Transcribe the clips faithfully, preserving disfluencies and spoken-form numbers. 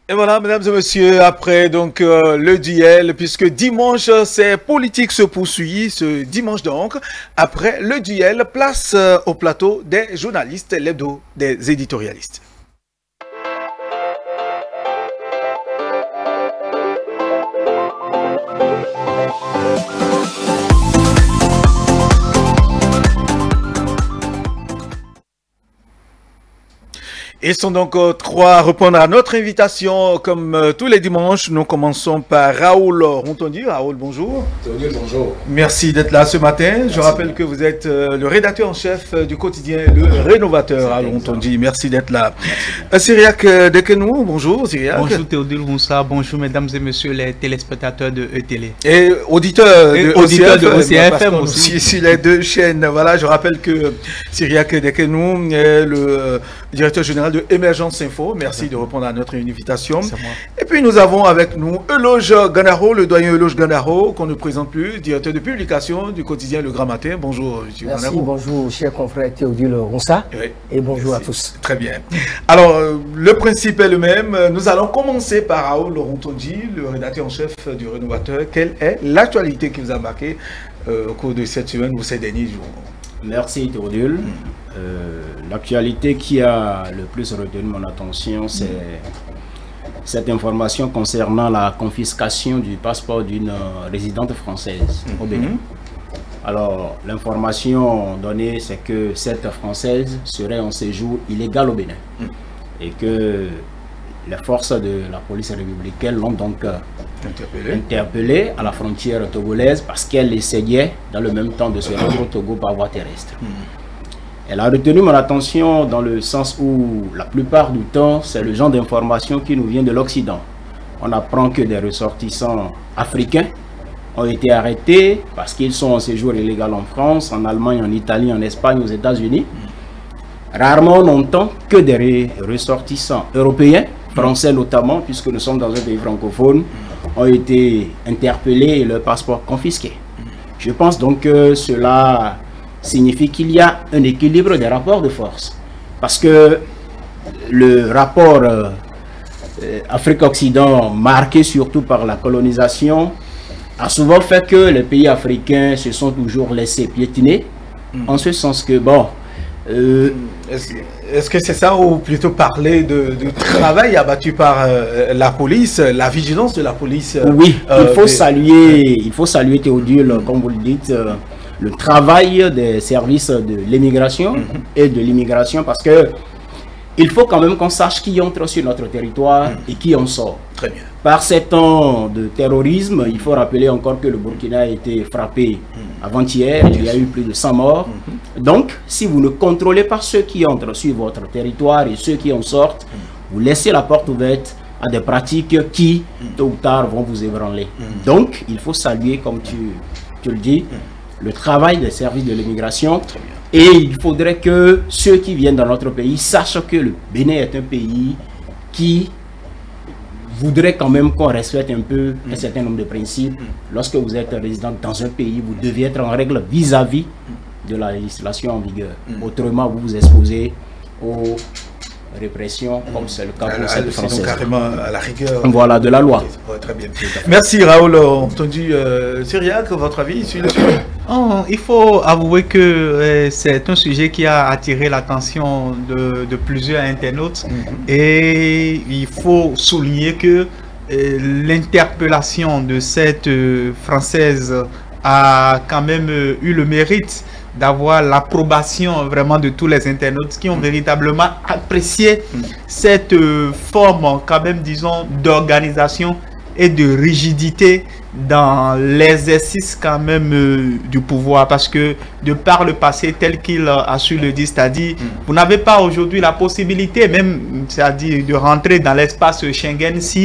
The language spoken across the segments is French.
Et voilà, mesdames et messieurs, après donc euh, le duel, puisque dimanche, c'est politique se poursuit, ce dimanche donc, après le duel, place euh, au plateau des journalistes, l'hebdo des éditorialistes. Ils sont donc euh, trois à répondre à notre invitation comme euh, tous les dimanches. Nous commençons par Raoul Rontondi. Raoul, bonjour. Théodule, bonjour. Merci d'être là ce matin. Merci. Je rappelle que vous êtes euh, le rédacteur en chef euh, du quotidien Le Rénovateur, Raoul Rontondi. Merci d'être là. Euh, Cyriac Dekenou, bonjour Cyriac. Bonjour Théodule Roussa, bonjour mesdames et messieurs les téléspectateurs de E-Télé. Et auditeur et de auditeur O C F, de O C F M aussi. Sur les deux chaînes. Voilà, je rappelle que Cyriac Dekenou est le euh, directeur général de Émergence Info. Merci de répondre à notre invitation. Et puis nous avons avec nous Euloge Ganaro, le doyen Euloge Ganaro, qu'on ne présente plus, directeur de publication du quotidien Le Grand Matin. Bonjour, monsieur Merci, Ganaro. bonjour, cher confrère Théodule Ronsa. Oui. Et bonjour Merci. à tous. Très bien. Alors, euh, le principe est le même. Nous allons commencer par Raoul Rontondi, le rédacteur en chef du Rénovateur. Quelle est l'actualité qui vous a marqué euh, au cours de cette semaine ou ces derniers jours? Merci Théodule. Mm. Euh, L'actualité qui a le plus retenu mon attention, c'est mm. cette information concernant la confiscation du passeport d'une résidente française mm. au Bénin. Mm. Alors, l'information donnée, c'est que cette Française serait en séjour illégal au Bénin mm. et que les forces de la police républicaine l'ont donc interpellée interpellé à la frontière togolaise parce qu'elle essayait dans le même temps de se rendre au Togo par voie terrestre. Mm. Elle a retenu mon attention dans le sens où la plupart du temps, c'est le genre d'information qui nous vient de l'Occident. On apprend que des ressortissants africains ont été arrêtés parce qu'ils sont en séjour illégal en France, en Allemagne, en Italie, en Espagne, aux États-Unis. Mm. Rarement on entend que des ressortissants européens, français notamment, puisque nous sommes dans un pays francophone, ont été interpellés et leur passeport confisqué. Je pense donc que cela signifie qu'il y a un équilibre des rapports de force. Parce que le rapport euh, Afrique-Occident, marqué surtout par la colonisation, a souvent fait que les pays africains se sont toujours laissés piétiner, mm. en ce sens que, bon, euh, Est-ce est que c'est ça ou plutôt parler de, de travail abattu par euh, la police, la vigilance de la police euh, Oui, euh, il, faut des... saluer, il faut saluer Théodule, mm. comme vous le dites, euh, le travail des services de l'immigration mm -hmm. et de l'immigration parce que il faut quand même qu'on sache qui entre sur notre territoire mm. et qui en sort. Très bien. Par ces temps de terrorisme, il faut rappeler encore que le Burkina a été frappé mm. avant-hier, il y a eu plus de cent morts. Mm -hmm. Donc, si vous ne contrôlez pas ceux qui entrent sur votre territoire et ceux qui en sortent, mm. vous laissez la porte ouverte à des pratiques qui, mm. tôt ou tard, vont vous ébranler. Mm. Donc, il faut saluer, comme tu, tu le dis, mm. le travail des services de l'immigration. Et il faudrait que ceux qui viennent dans notre pays sachent que le Bénin est un pays qui voudrait quand même qu'on respecte un peu mm. un certain nombre de principes. Mm. Lorsque vous êtes résident dans un pays, vous devez être en règle vis-à-vis -vis de la législation en vigueur. Mm. Autrement, vous vous exposez aux répression, mm. comme c'est le cas pour cette française. Carrément à la rigueur. Voilà, de la loi. Ouais, très bien. Merci Raoul. Entendu, euh, Cyriac, votre avis sur le sujet? Oh, il faut avouer que euh, c'est un sujet qui a attiré l'attention de, de plusieurs internautes mm-hmm. et il faut souligner que euh, l'interpellation de cette euh, Française a quand même euh, eu le mérite d'avoir l'approbation vraiment de tous les internautes qui ont mmh. véritablement apprécié mmh. cette euh, forme quand même, disons, d'organisation et de rigidité dans l'exercice quand même euh, du pouvoir, parce que de par le passé tel qu'il a su le dire, c'est-à-dire mmh. vous n'avez pas aujourd'hui la possibilité même, c'est-à-dire de rentrer dans l'espace Schengen si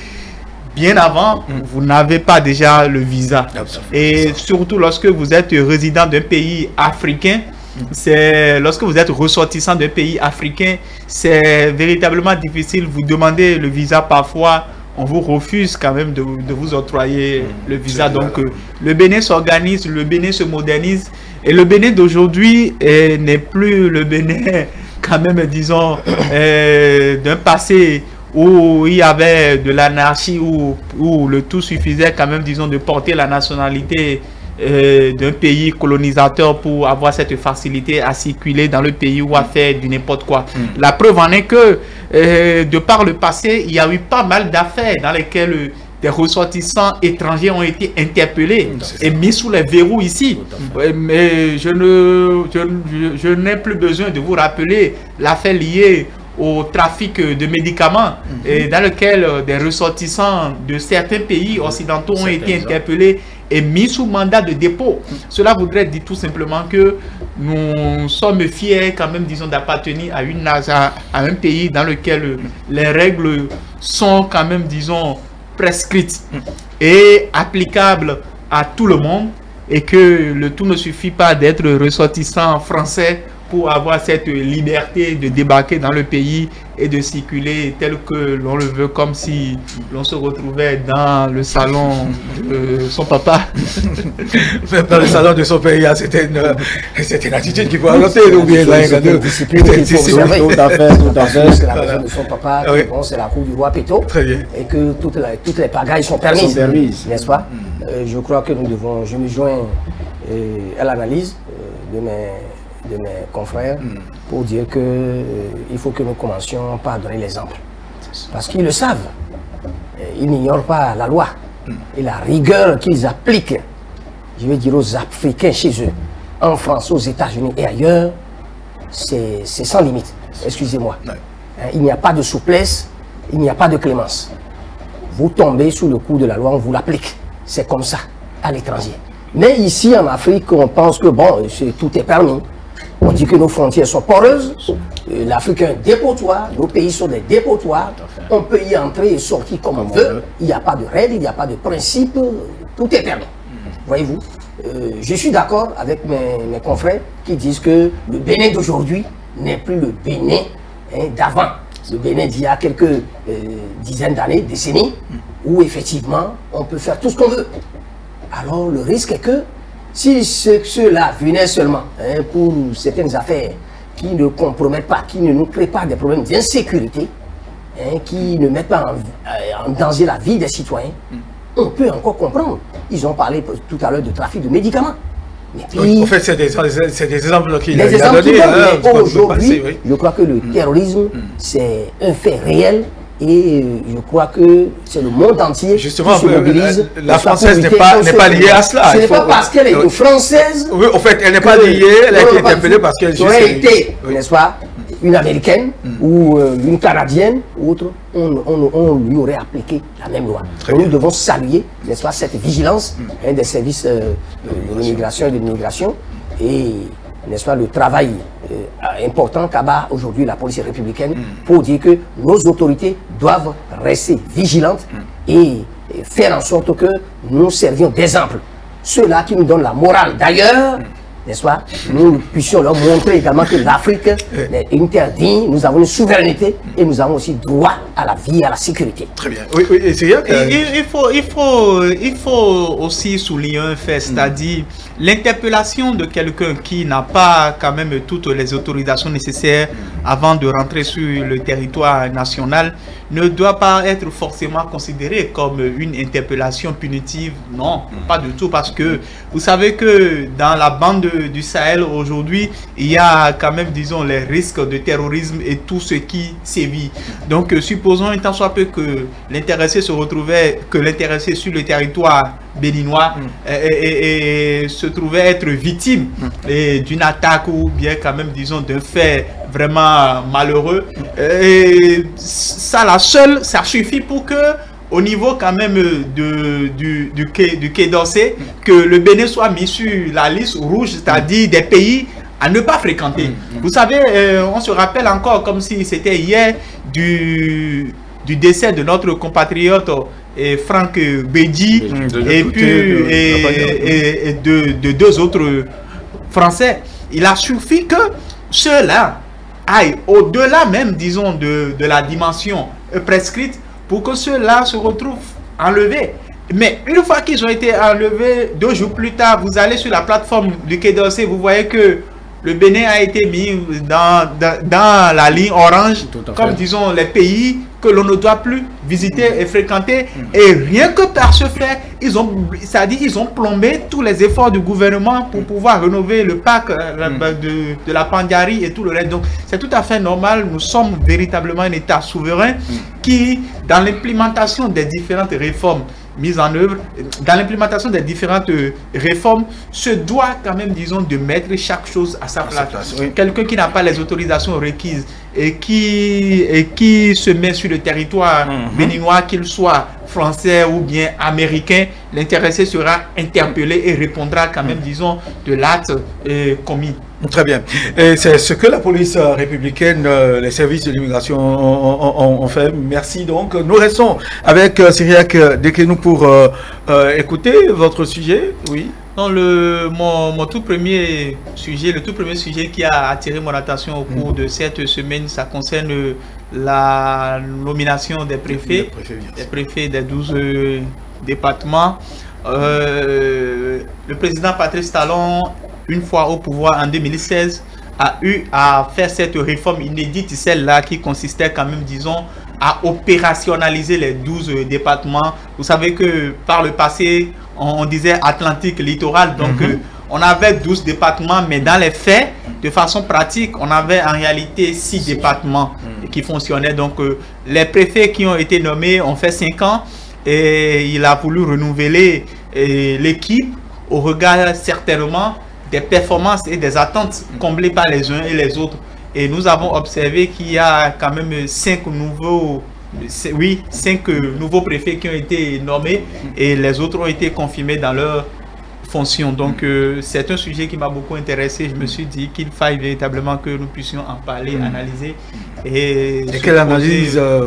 bien avant, mm. vous n'avez pas déjà le visa. Absolument. Et surtout lorsque vous êtes résident d'un pays africain, mm. c'est lorsque vous êtes ressortissant d'un pays africain, c'est véritablement difficile. Vous demandez le visa parfois, on vous refuse quand même de, de vous octroyer mm. le visa. Donc euh, le Bénin s'organise, le Bénin se modernise. Et le Bénin d'aujourd'hui n'est plus le Bénin quand même, disons, euh, d'un passé où il y avait de l'anarchie, où, où le tout suffisait quand même, disons, de porter la nationalité euh, d'un pays colonisateur pour avoir cette facilité à circuler dans le pays ou à faire du n'importe quoi. Mm. La preuve en est que, euh, de par le passé, il y a eu pas mal d'affaires dans lesquelles euh, des ressortissants étrangers ont été interpellés mmh, et mis sous les verrous ici. Ouais, mais je ne je, je, je n'ai plus besoin de vous rappeler l'affaire liée au trafic de médicaments mmh. et dans lequel euh, des ressortissants de certains pays occidentaux ont été interpellés et mis sous mandat de dépôt. Mmh. Cela voudrait dire tout simplement que nous sommes fiers quand même, disons, d'appartenir à, une, à, à un pays dans lequel les règles sont quand même, disons, prescrite et applicable à tout le monde, et que le tout ne suffit pas d'être ressortissant français pour avoir cette liberté de débarquer dans le pays et de circuler tel que l'on le veut, comme si l'on se retrouvait dans le salon de son papa. Dans le salon de son pays, c'était une, une attitude qu'il faut annoncer. Ou bien une discipline qu'il faut observer. Tout à fait, tout à fait. C'est la maison de son papa, oui. Bon, c'est la cour du roi Péto. Très bien. Et que toutes, la, toutes les pagailles sont permises, permises. N'est-ce pas? mm. euh, Je crois que nous devons, je me joins euh, à l'analyse euh, de mes de mes confrères mm. pour dire que euh, il faut que nous commencions par donner l'exemple. Parce qu'ils le savent. Ils n'ignorent pas la loi mm. et la rigueur qu'ils appliquent, je vais dire aux Africains chez eux, en France, aux États-Unis et ailleurs, c'est sans limite. Excusez-moi. Ouais. Hein, il n'y a pas de souplesse, il n'y a pas de clémence. Vous tombez sous le coup de la loi, on vous l'applique. C'est comme ça, à l'étranger. Mais ici, en Afrique, on pense que bon, tout est permis. On dit que nos frontières sont poreuses, l'Afrique est un dépotoir, nos pays sont des dépotoirs, on peut y entrer et sortir comme on veut, il n'y a pas de règles, il n'y a pas de principes, tout est permis. Voyez-vous, euh, je suis d'accord avec mes, mes confrères qui disent que le Bénin d'aujourd'hui n'est plus le Bénin hein, d'avant. Le Bénin d'il y a quelques euh, dizaines d'années, décennies, où effectivement on peut faire tout ce qu'on veut. Alors le risque est que si ceux-là venaient seulement hein, pour certaines affaires qui ne compromettent pas, qui ne nous créent pas des problèmes d'insécurité, hein, qui ne mettent pas en, en danger la vie des citoyens, mm. on peut encore comprendre. Ils ont parlé tout à l'heure de trafic de médicaments. Mais puis, oui, en fait, c'est des, des exemples qu'il a donnés. Hein, aujourd'hui, oui. je crois que le mm. terrorisme, mm. c'est un fait réel. Et je crois que c'est le monde entier Justement, qui se mobilise. La, la française n'est pas, pas liée à cela. Ce n'est pas parce qu'elle est une française. Oui, en fait, elle n'est pas liée, elle a été interpellée parce qu'elle aurait été, oui. n'est-ce pas, une américaine mm. ou euh, une canadienne ou autre, on, on, on lui aurait appliqué la même loi. Donc, nous devons saluer, n'est-ce pas, cette vigilance mm. hein, des services euh, de l'immigration et de l'immigration et n'est-ce pas, le travail euh, important qu'abat aujourd'hui la police républicaine mm. pour dire que nos autorités doivent rester vigilantes mm. et, et faire en sorte que nous servions d'exemple. Ceux-là qui nous donnent la morale d'ailleurs, mm. n'est-ce pas, nous puissions leur montrer également que l'Afrique est interdite, nous avons une souveraineté et nous avons aussi droit à la vie et à la sécurité. Très bien. Oui, oui, c'est bien. Euh... Il, il, faut, il, faut, il faut aussi souligner un fait, c'est-à-dire mm. l'interpellation de quelqu'un qui n'a pas quand même toutes les autorisations nécessaires avant de rentrer sur le territoire national ne doit pas être forcément considérée comme une interpellation punitive. Non, mm. pas du tout, parce que vous savez que dans la bande du Sahel aujourd'hui, il y a quand même, disons, les risques de terrorisme et tout ce qui sévit. Donc, euh, supposons un temps soit peu que l'intéressé se retrouvait, que l'intéressé sur le territoire béninois mm. et, et, et se trouvait être victime mm. d'une attaque ou bien quand même, disons, d'un fait vraiment malheureux. Et ça, la seule, ça suffit pour que au niveau quand même de, du, du, quai, du Quai d'Orsay, que le Bénin soit mis sur la liste rouge, c'est-à-dire des pays à ne pas fréquenter. Mmh. Vous savez, euh, on se rappelle encore comme si c'était hier du, du décès de notre compatriote et Franck Bédi mmh, et puis de, et, et, et de, de deux autres Français. Il a suffi que ceux-là aillent au-delà même, disons, de, de la dimension prescrite pour que ceux-là se retrouvent enlevés. Mais une fois qu'ils ont été enlevés, deux jours plus tard, vous allez sur la plateforme du Quai d'Orsay, vous voyez que le Bénin a été mis dans, dans, dans la ligne orange, comme disons les pays que l'on ne doit plus visiter et fréquenter. Et rien que par ce fait, ils ont, c'est-à-dire ils ont plombé tous les efforts du gouvernement pour pouvoir rénover le parc de, de la Pandiari et tout le reste. Donc c'est tout à fait normal. Nous sommes véritablement un État souverain qui, dans l'implémentation des différentes réformes mises en œuvre, dans l'implémentation des différentes réformes, se doit quand même, disons, de mettre chaque chose à sa place. À place oui. Quelqu'un qui n'a pas les autorisations requises et qui, et qui se met sur le territoire mm-hmm. béninois, qu'il soit français ou bien américain, l'intéressé sera interpellé et répondra quand même, mm. disons, de l'acte euh, commis. Très bien. C'est ce que la police républicaine, euh, les services de l'immigration ont, ont, ont fait. Merci. Donc, nous restons avec euh, Cyriaque Dekenu pour euh, euh, écouter votre sujet. Oui. Non, le, mon, mon tout premier sujet, le tout premier sujet qui a attiré mon attention au cours mmh. de cette semaine, ça concerne la nomination des préfets, des préfets, des, préfets des douze euh, départements. Euh, le président Patrice Talon, une fois au pouvoir en deux mille seize, a eu à faire cette réforme inédite, celle-là qui consistait quand même, disons, à opérationnaliser les douze départements. Vous savez que par le passé, on, on disait Atlantique littoral, donc mm-hmm. euh, on avait douze départements, mais dans les faits, de façon pratique, on avait en réalité six départements mm-hmm. qui fonctionnaient. Donc euh, les préfets qui ont été nommés ont fait cinq ans et il a voulu renouveler euh, l'équipe au regard certainement des performances et des attentes comblées par les uns et les autres. Et nous avons observé qu'il y a quand même cinq nouveaux, oui, cinq nouveaux préfets qui ont été nommés et les autres ont été confirmés dans leur fonction. Donc euh, c'est un sujet qui m'a beaucoup intéressé. Je me suis dit qu'il faille véritablement que nous puissions en parler, mmh. analyser. Et, et quelle analyse, euh,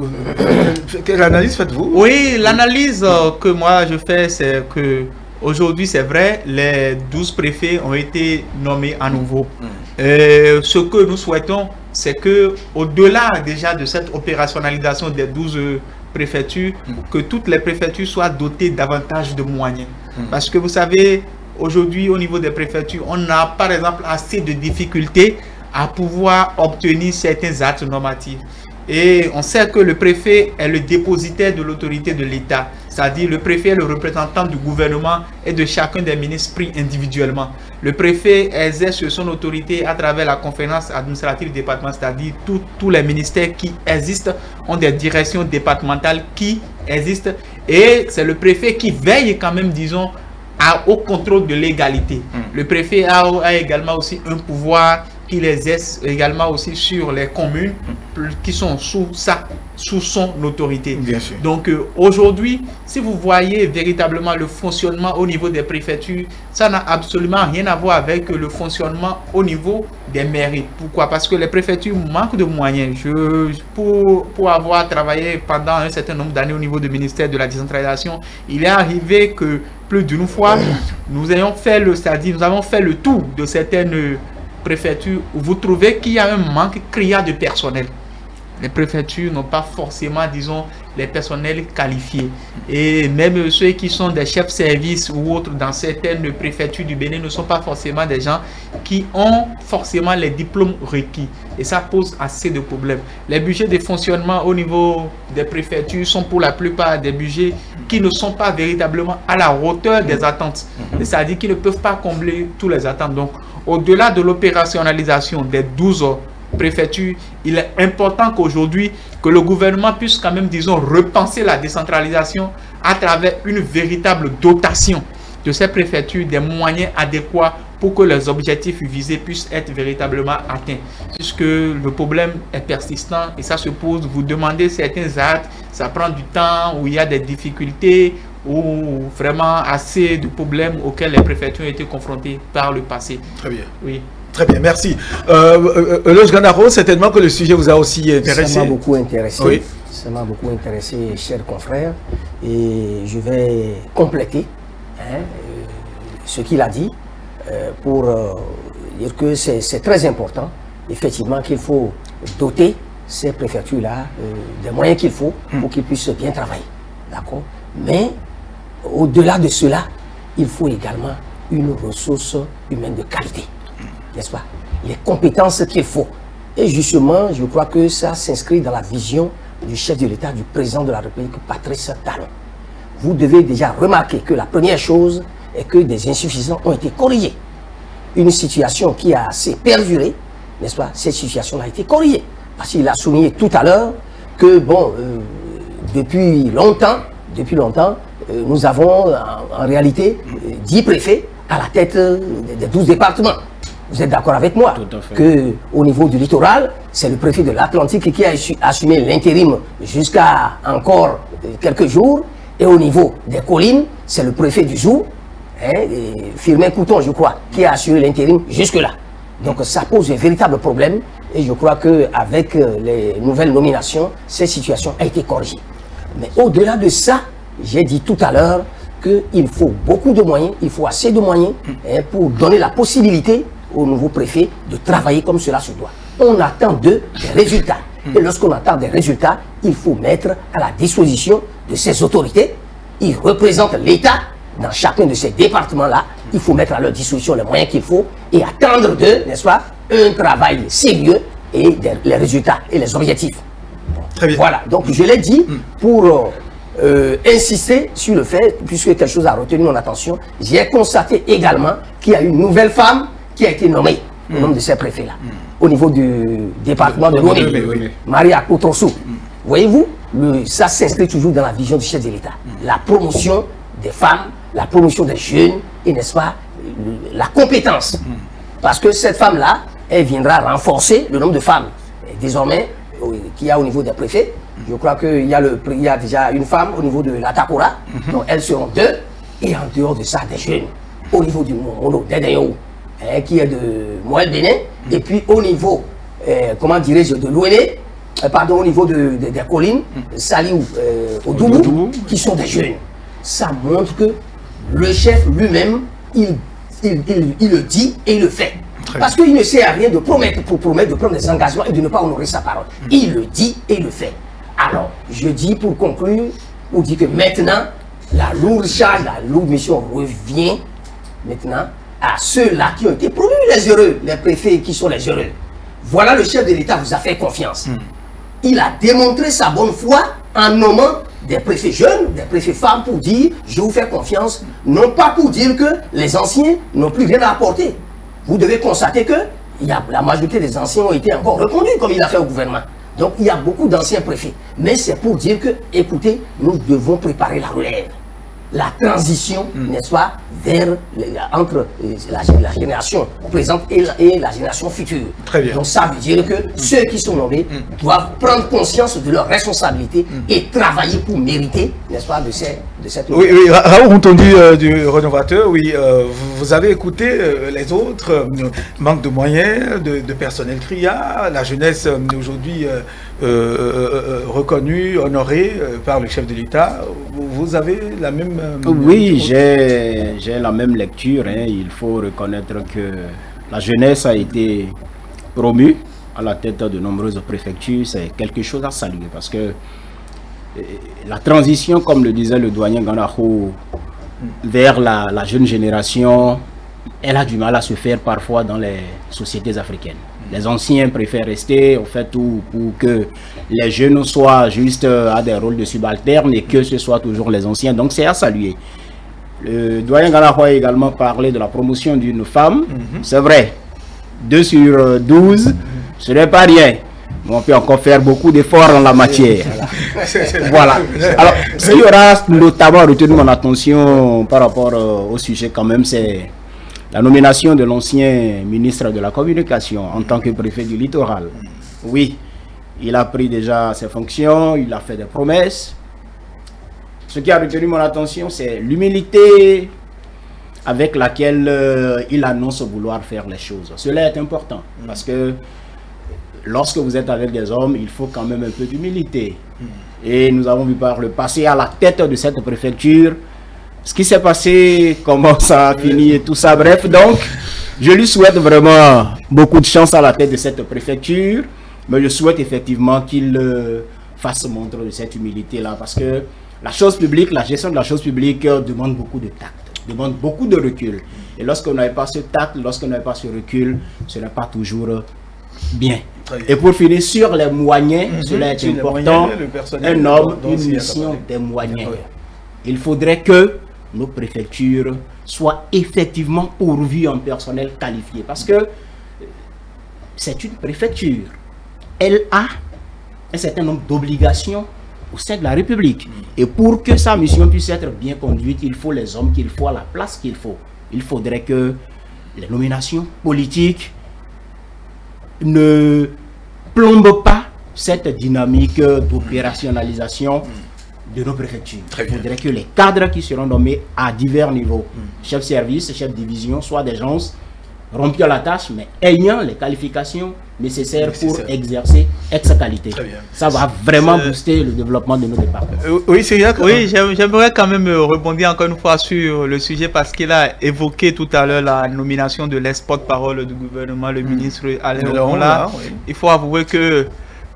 quelle analyse faites-vous? Oui, l'analyse euh, que moi je fais, c'est que aujourd'hui, c'est vrai, les douze préfets ont été nommés à nouveau. Mmh. Euh, ce que nous souhaitons, c'est que, au-delà déjà de cette opérationnalisation des douze préfectures, mmh. que toutes les préfectures soient dotées davantage de moyens. Mmh. Parce que vous savez, aujourd'hui, au niveau des préfectures, on a par exemple assez de difficultés à pouvoir obtenir certains actes normatifs. Et on sait que le préfet est le dépositaire de l'autorité de l'État. C'est-à-dire le préfet est le représentant du gouvernement et de chacun des ministres pris individuellement. Le préfet exerce son autorité à travers la conférence administrative départementale, c'est-à-dire tous les ministères qui existent ont des directions départementales qui existent. Et c'est le préfet qui veille quand même, disons, à, au contrôle de l'égalité. Mmh. Le préfet a, a également aussi un pouvoir qu'il exerce également aussi sur les communes qui sont sous, sa, sous son autorité. Bien sûr. Donc euh, aujourd'hui, si vous voyez véritablement le fonctionnement au niveau des préfectures, ça n'a absolument rien à voir avec le fonctionnement au niveau des mairies. Pourquoi? Parce que les préfectures manquent de moyens. Je, pour, pour avoir travaillé pendant un certain nombre d'années au niveau du ministère de la décentralisation, il est arrivé que plus d'une fois, nous ayons fait le, c'est-à-dire nous avons fait le tour de certaines préfectures où vous trouvez qu'il y a un manque criant de personnel. Les préfectures n'ont pas forcément, disons, les personnels qualifiés. Et même ceux qui sont des chefs services ou autres dans certaines préfectures du Bénin ne sont pas forcément des gens qui ont forcément les diplômes requis. Et ça pose assez de problèmes. Les budgets de fonctionnement au niveau des préfectures sont pour la plupart des budgets qui ne sont pas véritablement à la hauteur des attentes. C'est-à-dire qu'ils ne peuvent pas combler tous les attentes. Donc, au-delà de l'opérationnalisation des douze préfectures, il est important qu'aujourd'hui, que le gouvernement puisse quand même, disons, repenser la décentralisation à travers une véritable dotation de ces préfectures, des moyens adéquats pour que les objectifs visés puissent être véritablement atteints. Puisque le problème est persistant et ça se pose, vous demandez certains actes, ça prend du temps, où il y a des difficultés, ou vraiment assez de problèmes auxquels les préfectures ont été confrontées par le passé. Très bien. Oui. Très bien, merci. Euh, euh, Loge Ganaro, certainement que le sujet vous a aussi intéressé. Ça m'a beaucoup intéressé. Oui. Ça m'a beaucoup intéressé, chers confrères. Et je vais compléter hein, euh, ce qu'il a dit euh, pour euh, dire que c'est très important, effectivement, qu'il faut doter ces préfectures-là euh, des moyens qu'il faut pour qu'ils puissent bien travailler. D'accord? Mais au-delà de cela, il faut également une ressource humaine de qualité. N'est-ce pas? Les compétences qu'il faut. Et justement, je crois que ça s'inscrit dans la vision du chef de l'État, du président de la République, Patrice Talon. Vous devez déjà remarquer que la première chose est que des insuffisances ont été corrigées. Une situation qui a assez perduré, n'est-ce pas? Cette situation a été corrigée. Parce qu'il a souligné tout à l'heure que, bon, euh, depuis longtemps, depuis longtemps, euh, nous avons en, en réalité euh, dix préfets à la tête euh, des douze départements. Vous êtes d'accord avec moi qu'au niveau du littoral, c'est le préfet de l'Atlantique qui a assumé l'intérim jusqu'à encore quelques jours. Et au niveau des collines, c'est le préfet du Zou, hein, Firmin Couton, je crois, qui a assuré l'intérim jusque-là. Donc ça pose un véritable problème. Et je crois qu'avec les nouvelles nominations, cette situation a été corrigée. Mais au-delà de ça, j'ai dit tout à l'heure qu'il faut beaucoup de moyens, il faut assez de moyens hein, pour donner la possibilité au nouveau préfet de travailler comme cela se doit. On attend d'eux des résultats. Et lorsqu'on attend des résultats, il faut mettre à la disposition de ces autorités. Ils représentent l'État dans chacun de ces départements-là. Il faut mettre à leur disposition les moyens qu'il faut et attendre d'eux, n'est-ce pas, un travail sérieux et des, les résultats et les objectifs. Très bien. Voilà, donc je l'ai dit pour euh, insister sur le fait, puisque quelque chose a retenu mon attention, j'ai constaté également qu'il y a une nouvelle femme qui a été nommée au nom de ces préfets-là, mm. au niveau du département de l'O N U, oui. Maria Koutonsou. Mm. Voyez-vous, le, ça s'inscrit toujours dans la vision du chef de l'État. Mm. La promotion des femmes, la promotion des jeunes, et n'est-ce pas, le, la compétence. Mm. Parce que cette femme-là, elle viendra renforcer le nombre de femmes. Et désormais, qu'il y a au niveau des préfets, mm. je crois qu'il y, il y a déjà une femme au niveau de la Takora, mm-hmm. donc elles seront deux, et en dehors de ça, des jeunes. Au niveau du Mono, d'Edeyo, qui est de Moël Bénin, et puis au niveau, euh, comment dirais-je, de l'O N E, euh, pardon, au niveau de, de, des collines, Saliou, euh, au Doubou, qui sont des jeunes. Ça montre que le chef lui-même, il, il, il, il le dit et il le fait. Très Parce qu'il ne sert à rien de promettre pour promettre, de prendre des engagements et de ne pas honorer sa parole. Il le dit et il le fait. Alors, je dis pour conclure, on dit que maintenant, la lourde charge, la lourde mission revient maintenant à ceux-là qui ont été promus les heureux, les préfets qui sont les heureux. Voilà, le chef de l'État vous a fait confiance. Mm. Il a démontré sa bonne foi en nommant des préfets jeunes, des préfets femmes pour dire je vous fais confiance, non pas pour dire que les anciens n'ont plus rien à apporter. Vous devez constater que il y a, la majorité des anciens ont été encore reconduits comme il a fait au gouvernement. Donc il y a beaucoup d'anciens préfets. Mais c'est pour dire que, écoutez, nous devons préparer la relève. La transition, mm. n'est-ce pas, vers, entre la, la génération présente et la, et la génération future. Très bien. Donc ça veut dire que mm. ceux qui sont nommés mm. doivent prendre conscience de leurs responsabilités mm. et travailler pour mériter, n'est-ce pas, de, ces, de cette... Oui, oui, Raoul, entendu euh, du rénovateur, oui, euh, vous, vous avez écouté euh, les autres, euh, manque de moyens, de, de personnel C R I A, la jeunesse euh, aujourd'hui euh, euh, euh, reconnue, honorée euh, par le chef de l'État. Vous avez la même... Euh, oui, j'ai la même lecture. Hein. Il faut reconnaître que la jeunesse a été promue à la tête de nombreuses préfectures. C'est quelque chose à saluer parce que la transition, comme le disait le doyen Ganaho, vers la, la jeune génération, elle a du mal à se faire parfois dans les sociétés africaines. Les anciens préfèrent rester, on fait tout pour que les jeunes soient juste à des rôles de subalternes et que ce soit toujours les anciens. Donc c'est à saluer. Le doyen Ganaho a également parlé de la promotion d'une femme. Mm-hmm. C'est vrai, deux sur douze, mm-hmm. ce n'est pas rien. On peut encore faire beaucoup d'efforts en la matière. Voilà. Alors, ce qui aura notamment retenu mon attention par rapport euh, au sujet quand même, c'est la nomination de l'ancien ministre de la Communication en tant que préfet du littoral. Oui, il a pris déjà ses fonctions, il a fait des promesses. Ce qui a retenu mon attention, c'est l'humilité avec laquelle euh, il annonce vouloir faire les choses. Cela est important parce que lorsque vous êtes avec des hommes, il faut quand même un peu d'humilité. Et nous avons vu par le passé à la tête de cette préfecture ce qui s'est passé, comment ça a fini et tout ça. Bref, donc, je lui souhaite vraiment beaucoup de chance à la tête de cette préfecture. Mais je souhaite effectivement qu'il euh, fasse montre de cette humilité-là. Parce que la chose publique, la gestion de la chose publique euh, demande beaucoup de tact, demande beaucoup de recul. Et lorsqu'on n'avait pas ce tact, lorsqu'on n'avait pas ce recul, ce n'est pas toujours bien. Et pour finir sur les moyens, mm-hmm. cela est sur important, moyens, un homme, une mission des moyens. Oui. Il faudrait que nos préfectures soient effectivement pourvues en personnel qualifié. Parce que c'est une préfecture. Elle a un certain nombre d'obligations au sein de la République. Et pour que sa mission puisse être bien conduite, il faut les hommes qu'il faut à la place qu'il faut. Il faudrait que les nominations politiques ne plombent pas cette dynamique d'opérationnalisation de nos préfectures. Il faudrait que les cadres qui seront nommés à divers niveaux, mm. chef service, chef division, soient des gens rompus à la tâche, mais ayant les qualifications nécessaires pour exercer ex-qualité. Ça va vraiment booster le développement de nos départements. Euh, oui, c'est bien. Oui, j'aimerais quand même rebondir encore une fois sur le sujet parce qu'il a évoqué tout à l'heure la nomination de l'ex-porte-parole du gouvernement, le mmh. ministre Alain Oronla. Oui. Il faut avouer que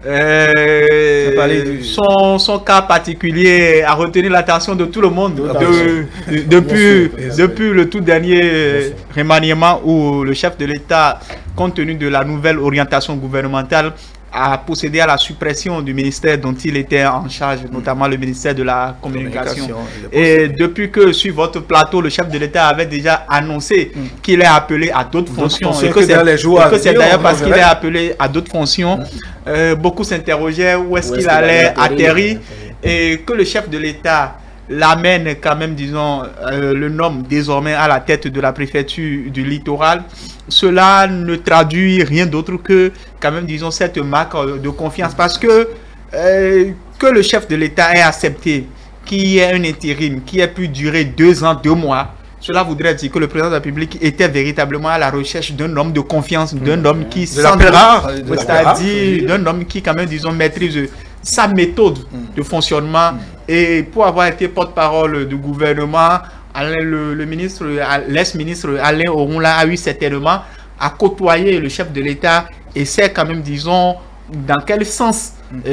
Euh, du... son, son cas particulier a retenu l'attention de tout le monde de, de, depuis, bien sûr, depuis le tout dernier remaniement où le chef de l'État, compte tenu de la nouvelle orientation gouvernementale, a procédé à la suppression du ministère dont il était en charge, notamment le ministère de la Communication. Communication et depuis que sur votre plateau, le chef de l'État avait déjà annoncé mm. qu'il est appelé à d'autres fonctions, et que c'est d'ailleurs parce qu'il est appelé à d'autres fonctions, mm. euh, beaucoup s'interrogeaient où est-ce qu'il allait atterrir, et que le chef de l'État l'amène quand même, disons, euh, le nomme désormais à la tête de la préfecture du littoral. Cela ne traduit rien d'autre que, quand même, disons, cette marque de confiance. Parce que, euh, que le chef de l'État ait accepté qu'il y ait un intérim qui ait pu durer deux ans, deux mois, cela voudrait dire que le président de la République était véritablement à la recherche d'un homme de confiance, d'un homme qui s'entendra, c'est-à-dire d'un homme qui, quand même, disons, maîtrise sa méthode de fonctionnement. Et pour avoir été porte-parole du gouvernement, Alain, le, le ministre, l'ex-ministre Alain Oronla a eu certainement à côtoyer le chef de l'État et sait quand même, disons, dans quel sens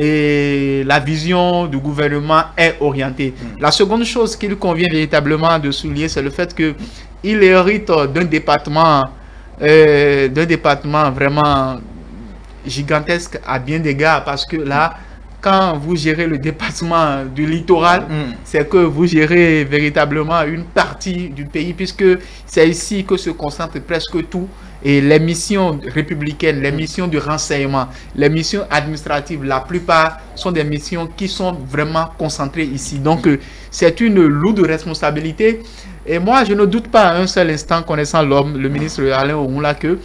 et la vision du gouvernement est orientée. Mm. La seconde chose qu'il convient véritablement de souligner, c'est le fait qu'il hérite d'un département, euh, d'un département vraiment gigantesque à bien d'égards, parce que là, quand vous gérez le département du littoral, mm. c'est que vous gérez véritablement une partie du pays, puisque c'est ici que se concentre presque tout. Et les missions républicaines, les missions de renseignement, les missions administratives, la plupart sont des missions qui sont vraiment concentrées ici. Donc, euh, c'est une lourde responsabilité. Et moi, je ne doute pas un seul instant, connaissant l'homme, le ministre Alain Oronla, que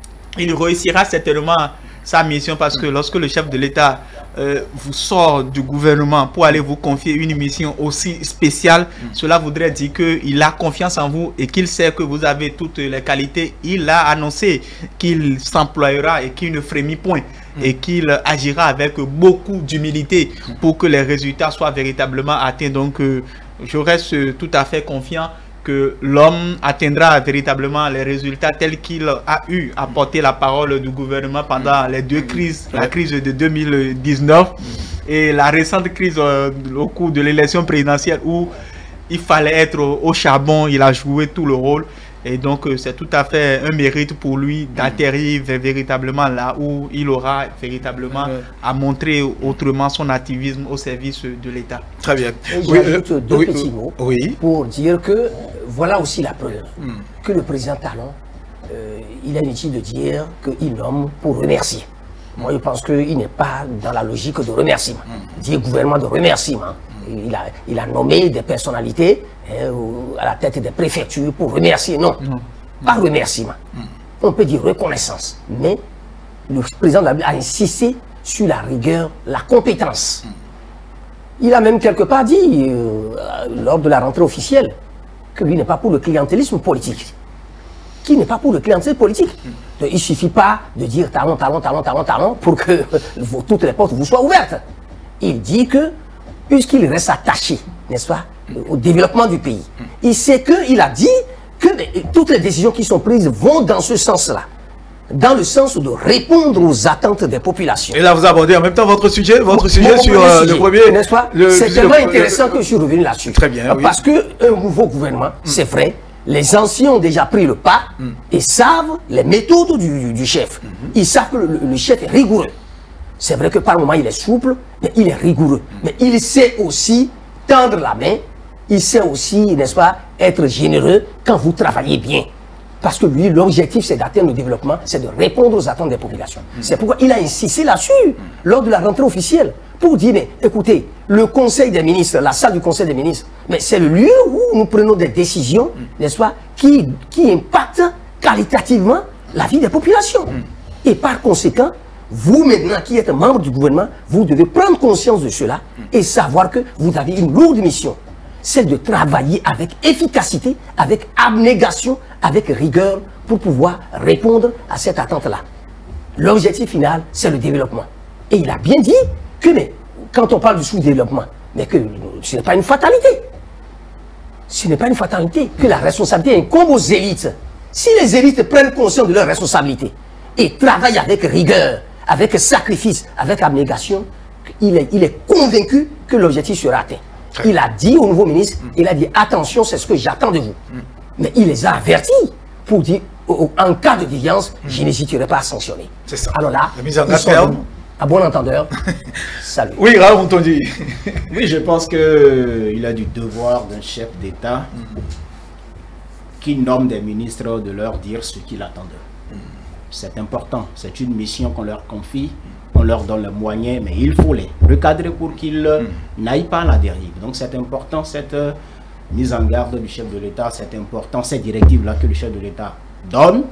il réussira certainement sa mission, parce que lorsque le chef de l'État euh, vous sort du gouvernement pour aller vous confier une mission aussi spéciale, mm. cela voudrait dire qu'il a confiance en vous et qu'il sait que vous avez toutes les qualités. Il a annoncé qu'il s'employera et qu'il ne frémit point mm. et qu'il agira avec beaucoup d'humilité mm. pour que les résultats soient véritablement atteints. Donc, euh, je reste tout à fait confiant que l'homme atteindra véritablement les résultats tels qu'il a eu à porter la parole du gouvernement pendant les deux crises, la crise de deux mille dix-neuf et la récente crise euh, au cours de l'élection présidentielle où il fallait être au, au charbon. Il a joué tout le rôle. Et donc, euh, c'est tout à fait un mérite pour lui d'atterrir véritablement là où il aura véritablement à montrer autrement son activisme au service de l'État. Très bien. Oui, j'ajoute euh, deux oui, petits mots oui. pour dire que voilà aussi la preuve mm. que le président Talon, euh, il est inutile de dire qu'il nomme pour remercier. Moi, je pense qu'il n'est pas dans la logique de remerciement, mm. dire gouvernement de remerciement. Il a, il a nommé des personnalités hein, à la tête des préfectures pour remercier. Non, non. pas remerciement. Mm. On peut dire reconnaissance. Mais le président de la République a insisté sur la rigueur, la compétence. Mm. Il a même quelque part dit, euh, lors de la rentrée officielle, que lui n'est pas pour le clientélisme politique. Qui n'est pas pour le clientélisme politique. Mm. Il ne suffit pas de dire talon, talon, talon, talon, talon pour que vos, toutes les portes vous soient ouvertes. Il dit que puisqu'il reste attaché, n'est-ce pas, au développement du pays. Il sait qu'il a dit que toutes les décisions qui sont prises vont dans ce sens-là, dans le sens de répondre aux attentes des populations. Et là, vous abordez en même temps votre sujet, votre sujet sur euh, sujet, le premier... N'est-ce pas? C'est tellement intéressant que je suis revenu là-dessus. Très bien, oui. Parce qu'un nouveau gouvernement, mm. c'est vrai, les anciens ont déjà pris le pas mm. et savent les méthodes du, du chef. Mm -hmm. Ils savent que le, le chef est rigoureux. C'est vrai que par moments il est souple, mais il est rigoureux. Mm. Mais il sait aussi tendre la main, il sait aussi, n'est-ce pas, être généreux quand vous travaillez bien. Parce que lui, l'objectif, c'est d'atteindre le développement, c'est de répondre aux attentes des populations. Mm. C'est pourquoi il a insisté là-dessus, mm. lors de la rentrée officielle, pour dire, mais écoutez, le Conseil des ministres, la salle du Conseil des ministres, mais c'est le lieu où nous prenons des décisions, mm. n'est-ce pas, qui, qui impactent qualitativement la vie des populations. Mm. Et par conséquent, vous maintenant qui êtes membre du gouvernement, vous devez prendre conscience de cela mm. et savoir que vous avez une lourde mission. C'est de travailler avec efficacité, avec abnégation, avec rigueur pour pouvoir répondre à cette attente-là. L'objectif final, c'est le développement. Et il a bien dit que mais, quand on parle du sous-développement, mais que ce n'est pas une fatalité. Ce n'est pas une fatalité que la responsabilité incombe aux élites. Si les élites prennent conscience de leurs responsabilités et travaillent avec rigueur, avec sacrifice, avec abnégation, il est, il est convaincu que l'objectif sera atteint. Il a dit au nouveau ministre, mm. il a dit attention, c'est ce que j'attends de vous. Mm. Mais il les a avertis pour dire, au, en cas de déviance, mm. je n'hésiterai pas à sanctionner. C'est ça. Alors là, la mise en garde. À bon entendeur, salut. Oui, Raoul, on t'en dit. Oui, je pense qu'il a du devoir d'un chef d'État mm. qui nomme des ministres de leur dire ce qu'il attend d'eux. Mm. C'est important, c'est une mission qu'on leur confie. On leur donne les moyens, mais il faut les recadrer pour qu'ils mm. n'aillent pas à la dérive. Donc c'est important cette euh, mise en garde du chef de l'État, c'est important cette directive-là que le chef de l'État donne.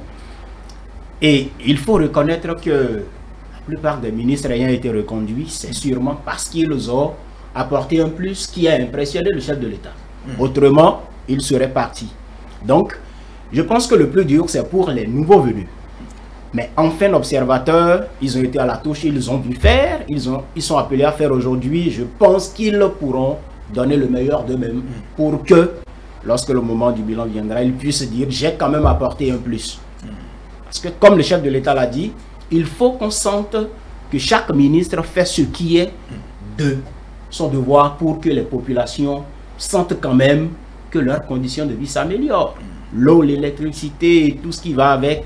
Et il faut reconnaître que la plupart des ministres ayant été reconduits, c'est sûrement parce qu'ils ont apporté un plus qui a impressionné le chef de l'État. Mm. Autrement, ils seraient partis. Donc, je pense que le plus dur, c'est pour les nouveaux venus. Mais enfin, l'observateur, ils ont été à la touche, ils ont dû faire, ils, ont, ils sont appelés à faire aujourd'hui. Je pense qu'ils pourront donner le meilleur d'eux-mêmes pour que, lorsque le moment du bilan viendra, ils puissent dire « j'ai quand même apporté un plus ». Parce que comme le chef de l'État l'a dit, il faut qu'on sente que chaque ministre fait ce qui est de son devoir pour que les populations sentent quand même que leurs conditions de vie s'améliorent. L'eau, l'électricité et tout ce qui va avec,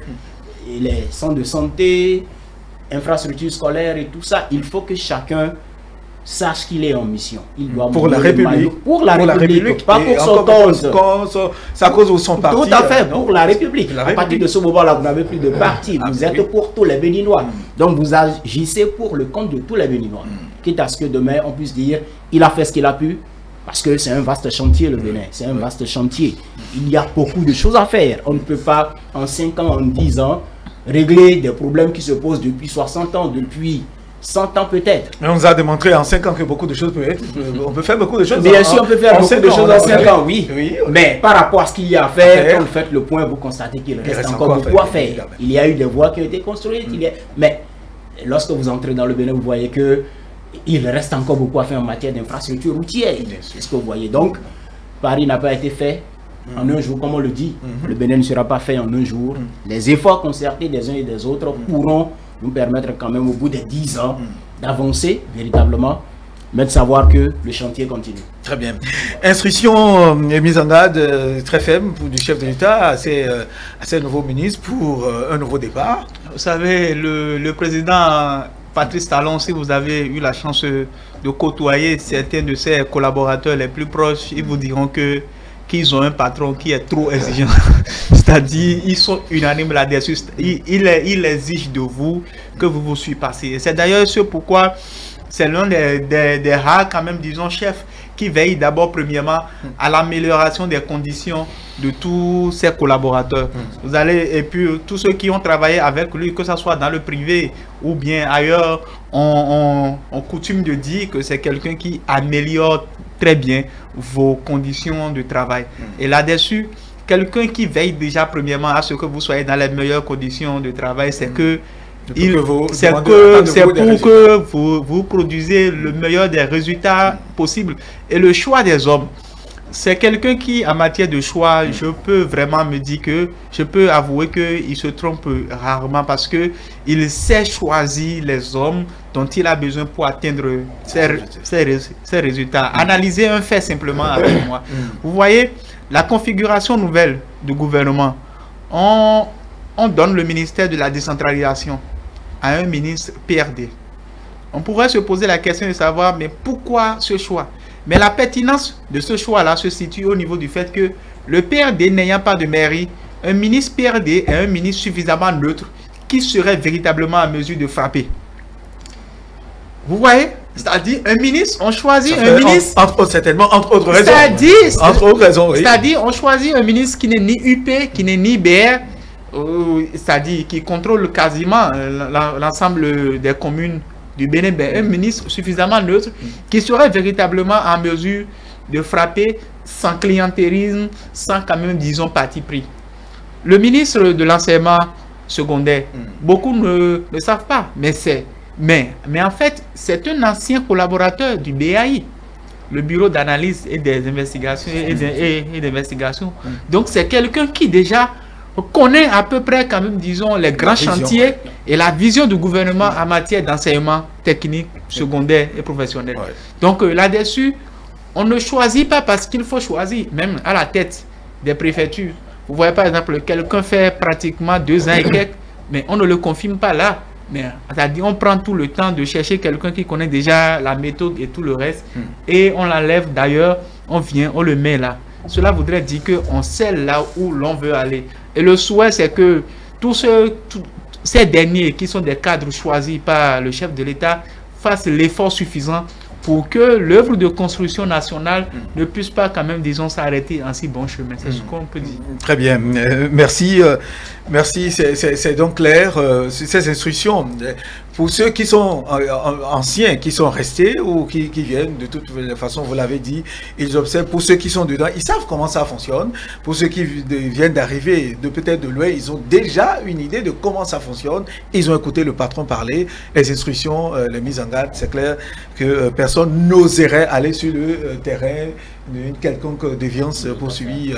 les centres de santé, infrastructures scolaires et tout ça, il faut que chacun sache qu'il est en mission. Il doit pour la République. Pour la pour République, la République pas pour son cause. Sa cause ou son parti. Tout à fait, pour non. la République. La à République. partir de ce moment-là, vous n'avez plus de parti. Vous ah, êtes oui. pour tous les Béninois. Mm. Donc vous agissez pour le compte de tous les Béninois. Mm. Quitte à ce que demain, on puisse dire, il a fait ce qu'il a pu. Parce que c'est un vaste chantier, le Bénin. C'est un vaste chantier. Il y a beaucoup de choses à faire. On ne peut pas, en cinq ans, en dix ans, régler des problèmes qui se posent depuis soixante ans, depuis cent ans peut-être. Mais on nous a démontré en cinq ans que beaucoup de choses peuvent être... On peut faire beaucoup de choses. Bien sûr, on peut faire beaucoup de choses en cinq ans, oui. oui. Mais par rapport à ce qu'il y a à faire, quand vous faites le point, vous constatez qu'il reste, reste encore beaucoup à faire. faire. Il y a eu des voies qui ont été construites. Mm. Il y a... Mais lorsque vous entrez dans le Bénin, vous voyez que il reste encore beaucoup à faire en matière d'infrastructure routière. C'est ce que vous voyez. Donc, Paris n'a pas été fait en un jour, comme on le dit. Mm-hmm. Le Bénin ne sera pas fait en un jour. Mm. Les efforts concertés des uns et des autres mm. pourront nous permettre quand même au bout de dix ans mm. d'avancer véritablement, mais de savoir que le chantier continue. Très bien. Instruction et euh, mise en garde euh, très ferme pour du chef de l'État à ses, euh, à ses nouveaux ministres pour euh, un nouveau départ. Vous savez, le, le président Patrice Talon, si vous avez eu la chance de côtoyer certains de ses collaborateurs les plus proches, ils vous diront que qu'ils ont un patron qui est trop exigeant. C'est-à-dire, ils sont unanimes là-dessus. Il, il, il exige de vous que vous vous surpassiez. C'est d'ailleurs ce pourquoi c'est l'un des, des, des rares, quand même, disons, chefs qui veille d'abord, premièrement, à l'amélioration des conditions de tous ses collaborateurs. Vous allez, et puis, tous ceux qui ont travaillé avec lui, que ce soit dans le privé ou bien ailleurs, on, on, on coutume de dire que c'est quelqu'un qui améliore très bien vos conditions de travail. Et là-dessus, quelqu'un qui veille déjà, premièrement, à ce que vous soyez dans les meilleures conditions de travail, c'est que c'est que c'est pour que vous, vous produisez le meilleur des résultats possibles. Et le choix des hommes, c'est quelqu'un qui, en matière de choix, je peux vraiment me dire que, je peux avouer qu'il se trompe rarement parce que il sait choisir les hommes dont il a besoin pour atteindre ses, ses, ses résultats. Analysez un fait simplement avec moi. Vous voyez, la configuration nouvelle du gouvernement, on, on donne le ministère de la décentralisation à un ministre P R D. On pourrait se poser la question de savoir, mais pourquoi ce choix? Mais la pertinence de ce choix-là se situe au niveau du fait que le P R D n'ayant pas de mairie, un ministre P R D est un ministre suffisamment neutre qui serait véritablement en mesure de frapper. Vous voyez? C'est-à-dire, un ministre, on choisit un ministre... Entre, entre, certainement, entre autres raisons. C'est-à-dire, entre autres raisons, oui. C'est-à-dire, on choisit un ministre qui n'est ni U P, qui n'est ni B R, euh, c'est-à-dire qui contrôle quasiment l'ensemble des communes du Bénin, un ministre suffisamment neutre qui serait véritablement en mesure de frapper sans clientélisme, sans quand même, disons, parti pris. Le ministre de l'enseignement secondaire, mm. beaucoup ne le savent pas, mais c'est mais, mais en fait, c'est un ancien collaborateur du B A I, le Bureau d'analyse et des investigations et d'investigation. Mm. Donc, c'est quelqu'un qui déjà connaît à peu près quand même, disons, les grands vision, chantiers ouais. et la vision du gouvernement en matière d'enseignement technique, secondaire et professionnel. Ouais. Donc euh, là-dessus, on ne choisit pas parce qu'il faut choisir, même à la tête des préfectures. Vous voyez par exemple, quelqu'un fait pratiquement deux ans et quelques, mais on ne le confirme pas là. Mais c'est-à-dire, on prend tout le temps de chercher quelqu'un qui connaît déjà la méthode et tout le reste, mm. et on l'enlève d'ailleurs, on vient, on le met là. Cela voudrait dire qu'on sait là où l'on veut aller. Et le souhait, c'est que tous ceux, tous ces derniers qui sont des cadres choisis par le chef de l'État fassent l'effort suffisant pour que l'œuvre de construction nationale mm. ne puisse pas quand même, disons, s'arrêter en si bon chemin. C'est mm. ce qu'on peut dire. Très bien. Euh, merci. Euh, merci. C'est donc clair. Euh, ces instructions, pour ceux qui sont anciens, qui sont restés ou qui, qui viennent, de toute façon, vous l'avez dit, ils observent. Pour ceux qui sont dedans, ils savent comment ça fonctionne. Pour ceux qui viennent d'arriver, de peut-être de loin, ils ont déjà une idée de comment ça fonctionne. Ils ont écouté le patron parler, les instructions, euh, les mises en garde. C'est clair que euh, personne n'oserait aller sur le euh, terrain d'une quelconque déviance poursuivie,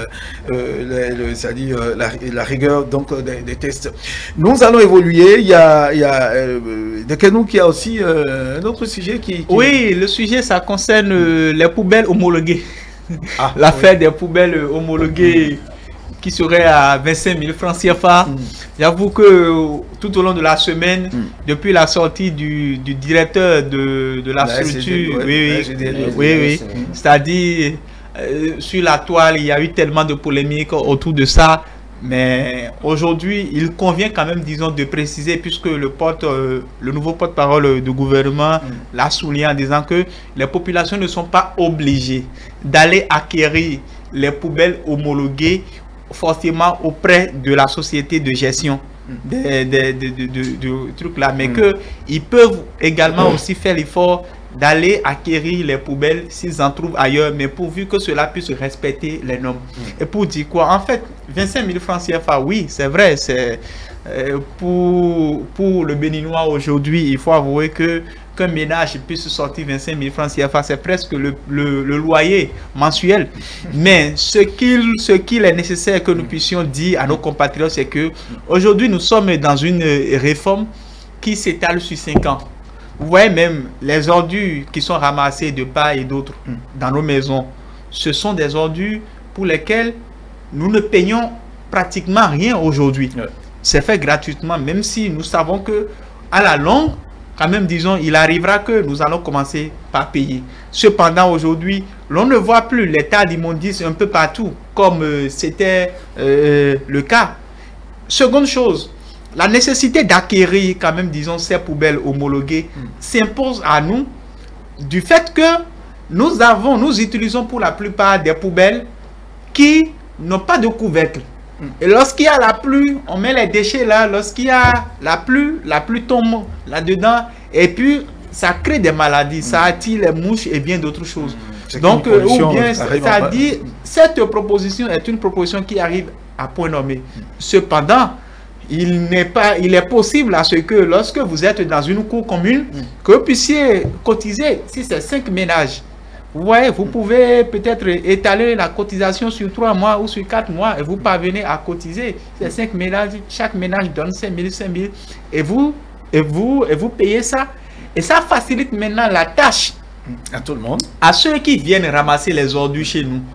euh, c'est-à-dire euh, la, la rigueur donc euh, des, des tests. Nous allons évoluer. Il y a, il y a euh, de Kenou qui a aussi euh, un autre sujet qui, qui... Oui, le sujet, ça concerne euh, les poubelles homologuées. Ah, l'affaire oui. des poubelles homologuées qui serait à vingt-cinq mille francs C F A. Mm. J'avoue que tout au long de la semaine, mm. depuis la sortie du, du directeur de, de la, la structure, oui, oui, oui, oui, c'est-à-dire euh, sur la toile, il y a eu tellement de polémiques autour de ça. Mais aujourd'hui, il convient quand même, disons, de préciser, puisque le, porte, euh, le nouveau porte-parole du gouvernement mm. l'a souligné en disant que les populations ne sont pas obligées d'aller acquérir les poubelles homologuées forcément auprès de la société de gestion des de, de, de, de, de trucs là, mais mm. qu'ils peuvent également mm. aussi faire l'effort d'aller acquérir les poubelles s'ils en trouvent ailleurs, mais pourvu que cela puisse respecter les normes. Mm. Et pour dire quoi, en fait, vingt-cinq mille francs C F A, oui, c'est vrai, c'est euh, pour, pour le Béninois aujourd'hui, il faut avouer que qu'un ménage puisse sortir vingt-cinq mille francs C F A, c'est presque le, le, le loyer mensuel. Mais ce qu'il ce qu'il est nécessaire que nous puissions dire à nos compatriotes, c'est que aujourd'hui nous sommes dans une réforme qui s'étale sur cinq ans. Vous voyez même les ordures qui sont ramassées de part et d'autre dans nos maisons, ce sont des ordures pour lesquelles nous ne payons pratiquement rien aujourd'hui. C'est fait gratuitement, même si nous savons que à la longue, quand même, disons, il arrivera que nous allons commencer par payer. Cependant, aujourd'hui, l'on ne voit plus l'état d'immondice un peu partout, comme euh, c'était euh, le cas. Seconde chose, la nécessité d'acquérir, quand même, disons, ces poubelles homologuées mm. s'impose à nous du fait que nous avons, nous utilisons pour la plupart des poubelles qui n'ont pas de couvercle. Mm. Et lorsqu'il y a la pluie, on met les déchets là. Lorsqu'il y a la pluie, la pluie tombe là-dedans. Et puis, ça crée des maladies. Mm. Ça attire les mouches et bien d'autres choses. Mm. Donc, euh, ou bien, c'est-à-dire, cette proposition est une proposition qui arrive à point nommé. Mm. Cependant, il n'est pas, il est possible à ce que lorsque vous êtes dans une cour commune, mm. que vous puissiez cotiser, si c'est cinq ménages. Vous voyez, vous pouvez peut-être étaler la cotisation sur trois mois ou sur quatre mois et vous parvenez à cotiser. Ces cinq ménages, chaque ménage donne cinq mille, cinq mille et vous, et vous, et vous payez ça. Et ça facilite maintenant la tâche à tout le monde, à ceux qui viennent ramasser les ordures chez nous.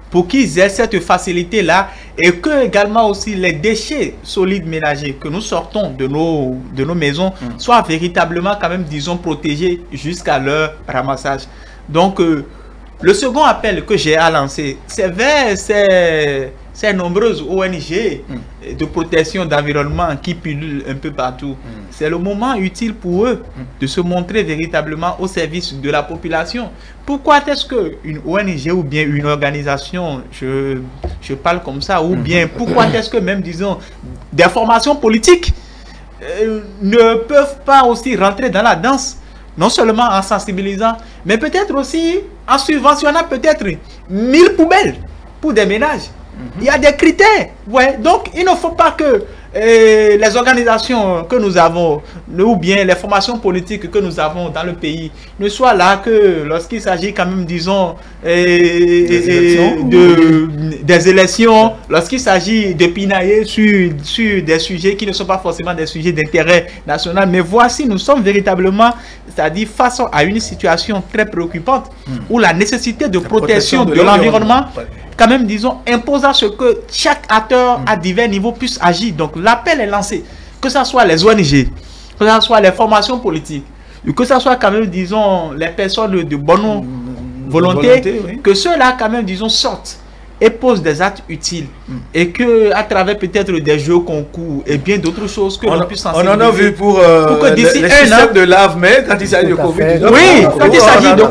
pour qu'ils aient cette facilité-là et que également aussi les déchets solides ménagers que nous sortons de nos, de nos maisons mmh. soient véritablement quand même, disons, protégés jusqu'à leur ramassage. Donc, euh, le second appel que j'ai à lancer, c'est vers ces, ces nombreuses O N G mm. de protection d'environnement qui pullulent un peu partout. Mm. C'est le moment utile pour eux mm. de se montrer véritablement au service de la population. Pourquoi est-ce qu'une O N G ou bien une organisation, je, je parle comme ça, ou bien pourquoi est-ce que même, disons, des formations politiques euh, ne peuvent pas aussi rentrer dans la danse? Non seulement en sensibilisant, mais peut-être aussi en subventionnant peut-être mille poubelles pour des ménages. Mm-hmm. Il y a des critères. Ouais. Donc, il ne faut pas que euh, les organisations que nous avons, ou bien les formations politiques que nous avons dans le pays, ne soient là que lorsqu'il s'agit quand même, disons, euh, des élections, de, des élections lorsqu'il s'agit de pinailler sur, sur des sujets qui ne sont pas forcément des sujets d'intérêt national. Mais voici, nous sommes véritablement, c'est-à-dire face à une situation très préoccupante, mmh. où la nécessité de la protection, protection de, de l'environnement, quand même, disons, impose à ce que chaque acteur mmh. à divers niveaux puisse agir. Donc, l'appel est lancé, que ce soit les O N G, que ce soit les formations politiques, que ce soit quand même, disons, les personnes de, de bonne mmh. volonté, volonté oui. que ceux-là, quand même, disons, sortent et posent des actes utiles. Mm. Et que à travers peut-être des jeux concours et bien d'autres choses que l'on puisse sensibiliser. On en a vu pour, euh, pour que d'ici un systèmes an, de lave-main quand il s'agit de Covid dix-neuf. Oui, quand il s'agit de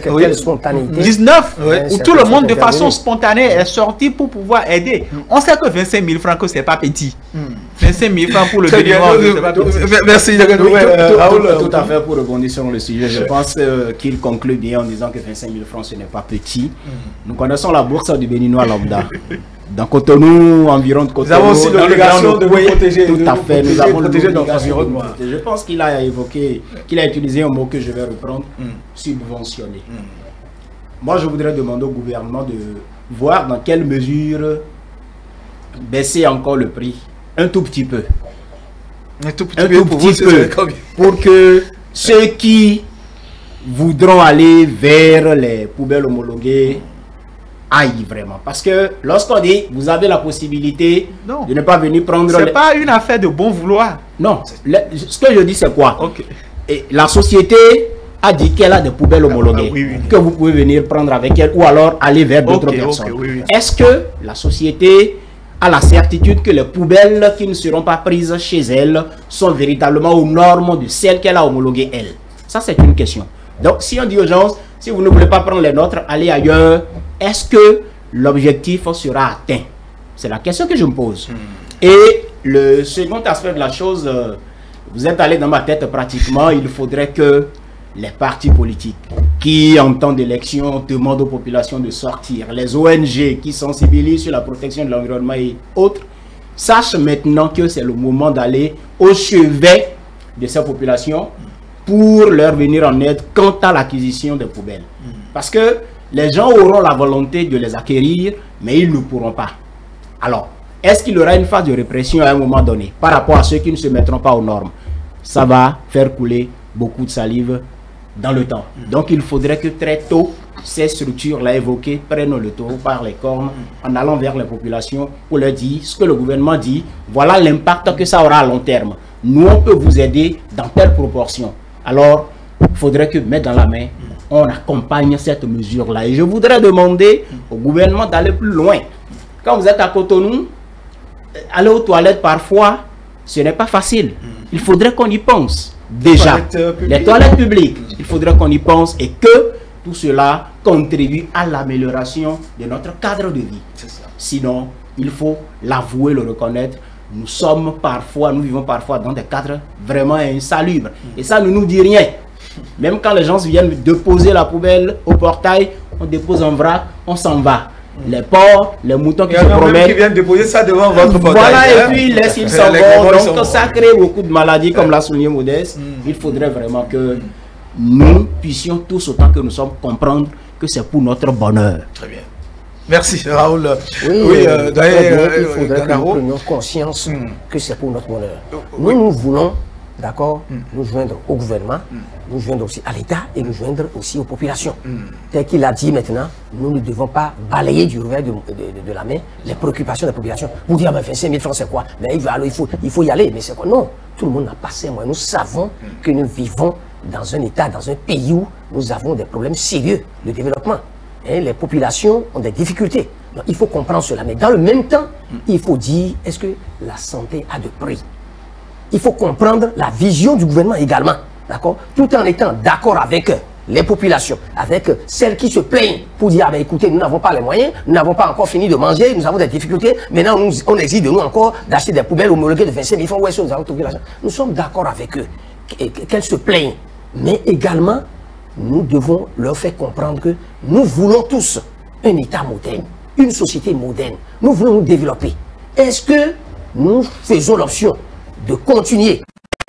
Covid dix-neuf, oui. où tout le monde de façon spontanée est sorti pour pouvoir aider. Mm. On sait que vingt-cinq mille francs, ce n'est pas petit. Mm. vingt-cinq mille francs pour le bénévole, c'est pas petit. Merci. Tout à fait, pour rebondir sur le sujet, je pense euh, qu'il conclut bien en disant que vingt-cinq mille francs, ce n'est pas petit. Nous connaissons la bourse du Béninois lambda. Dans Cotonou, environ de Cotonou. Nous avons aussi l'obligation de oui, protéger. Tout à fait, nous avons protéger notre environnement. Je pense qu'il a évoqué, qu'il a utilisé un mot que je vais reprendre, mm. subventionner. Mm. Moi, je voudrais demander au gouvernement de voir dans quelle mesure baisser encore le prix, un tout petit peu. Un tout petit un peu, tout pour, petit vous, peu pour que ceux qui voudront aller vers les poubelles homologuées aille vraiment. Parce que lorsqu'on dit vous avez la possibilité non. de ne pas venir prendre... C'est les... pas une affaire de bon vouloir. Non. Le, ce que je dis c'est quoi? Okay. Et la société a dit qu'elle a des poubelles homologuées. Ah, oui, oui. Que vous pouvez venir prendre avec elle ou alors aller vers d'autres okay, personnes. Okay, oui, oui. Est-ce que la société a la certitude que les poubelles qui ne seront pas prises chez elle sont véritablement aux normes de celles qu'elle a homologuées elle? Ça c'est une question. Donc si on dit aux gens, si vous ne voulez pas prendre les nôtres, allez ailleurs. Est-ce que l'objectif sera atteint? C'est la question que je me pose. Hmm. Et le second aspect de la chose, euh, vous êtes allé dans ma tête pratiquement, il faudrait que les partis politiques qui, en temps d'élection, demandent aux populations de sortir, les O N G qui sensibilisent sur la protection de l'environnement et autres, sachent maintenant que c'est le moment d'aller au chevet de ces populations pour leur venir en aide quant à l'acquisition des poubelles. Hmm. Parce que les gens auront la volonté de les acquérir, mais ils ne pourront pas. Alors, est-ce qu'il y aura une phase de répression à un moment donné par rapport à ceux qui ne se mettront pas aux normes? Ça va faire couler beaucoup de salive dans le temps. Donc, il faudrait que très tôt, ces structures-là évoquées prennent le taureau par les cornes en allant vers les populations pour leur dire ce que le gouvernement dit. Voilà l'impact que ça aura à long terme. Nous, on peut vous aider dans telle proportion. Alors, il faudrait que mettre dans la main, on accompagne cette mesure-là. Et je voudrais demander au gouvernement d'aller plus loin. Quand vous êtes à Cotonou, aller aux toilettes parfois, ce n'est pas facile. Il faudrait qu'on y pense. Déjà, les toilettes publiques, il faudrait qu'on y pense et que tout cela contribue à l'amélioration de notre cadre de vie. Sinon, il faut l'avouer, le reconnaître. Nous sommes parfois, nous vivons parfois dans des cadres vraiment insalubres. Et ça ne nous dit rien. Même quand les gens viennent déposer la poubelle au portail, on dépose un vrac, on s'en va. Les porcs, les moutons qui se promènent. Qui viennent déposer ça devant votre portail. Voilà, et puis laissent ils s'en vont. Donc ça crée beaucoup de maladies, comme l'a souligné Modeste. Il faudrait vraiment que nous puissions tous, autant que nous sommes, comprendre que c'est pour notre bonheur. Très bien. Merci Raoul. Oui, oui euh, euh, il faudrait que nous prenions conscience mm. que c'est pour notre bonheur. Nous, oui. nous voulons d'accord, mm. nous joindre au gouvernement, mm. nous joindre aussi à l'État et nous joindre aussi aux populations. Mm. Tel qu'il a dit maintenant, nous ne devons pas balayer du revers de, de, de, de la main les préoccupations des populations. Vous dites, ah, mais vingt-cinq mille francs, c'est quoi? Mais il, va, alors, il, faut, il faut y aller, mais c'est quoi? Non, tout le monde n'a pas ces moyens. Nous savons mm. que nous vivons dans un État, dans un pays où nous avons des problèmes sérieux de développement. Et les populations ont des difficultés. Donc, il faut comprendre cela. Mais dans le même temps, mm. il faut dire, est-ce que la santé a de prix? Il faut comprendre la vision du gouvernement également, d'accord, tout en étant d'accord avec les populations, avec celles qui se plaignent pour dire, ah ben écoutez, nous n'avons pas les moyens, nous n'avons pas encore fini de manger, nous avons des difficultés, maintenant nous, on exige de nous encore d'acheter des poubelles homologuées de vingt-cinq mille francs, où est-ce que nous allons trouver l'argent? Nous sommes d'accord avec eux, qu'elles se plaignent, mais également, nous devons leur faire comprendre que nous voulons tous un État moderne, une société moderne, nous voulons nous développer. Est-ce que nous faisons l'option de continuer,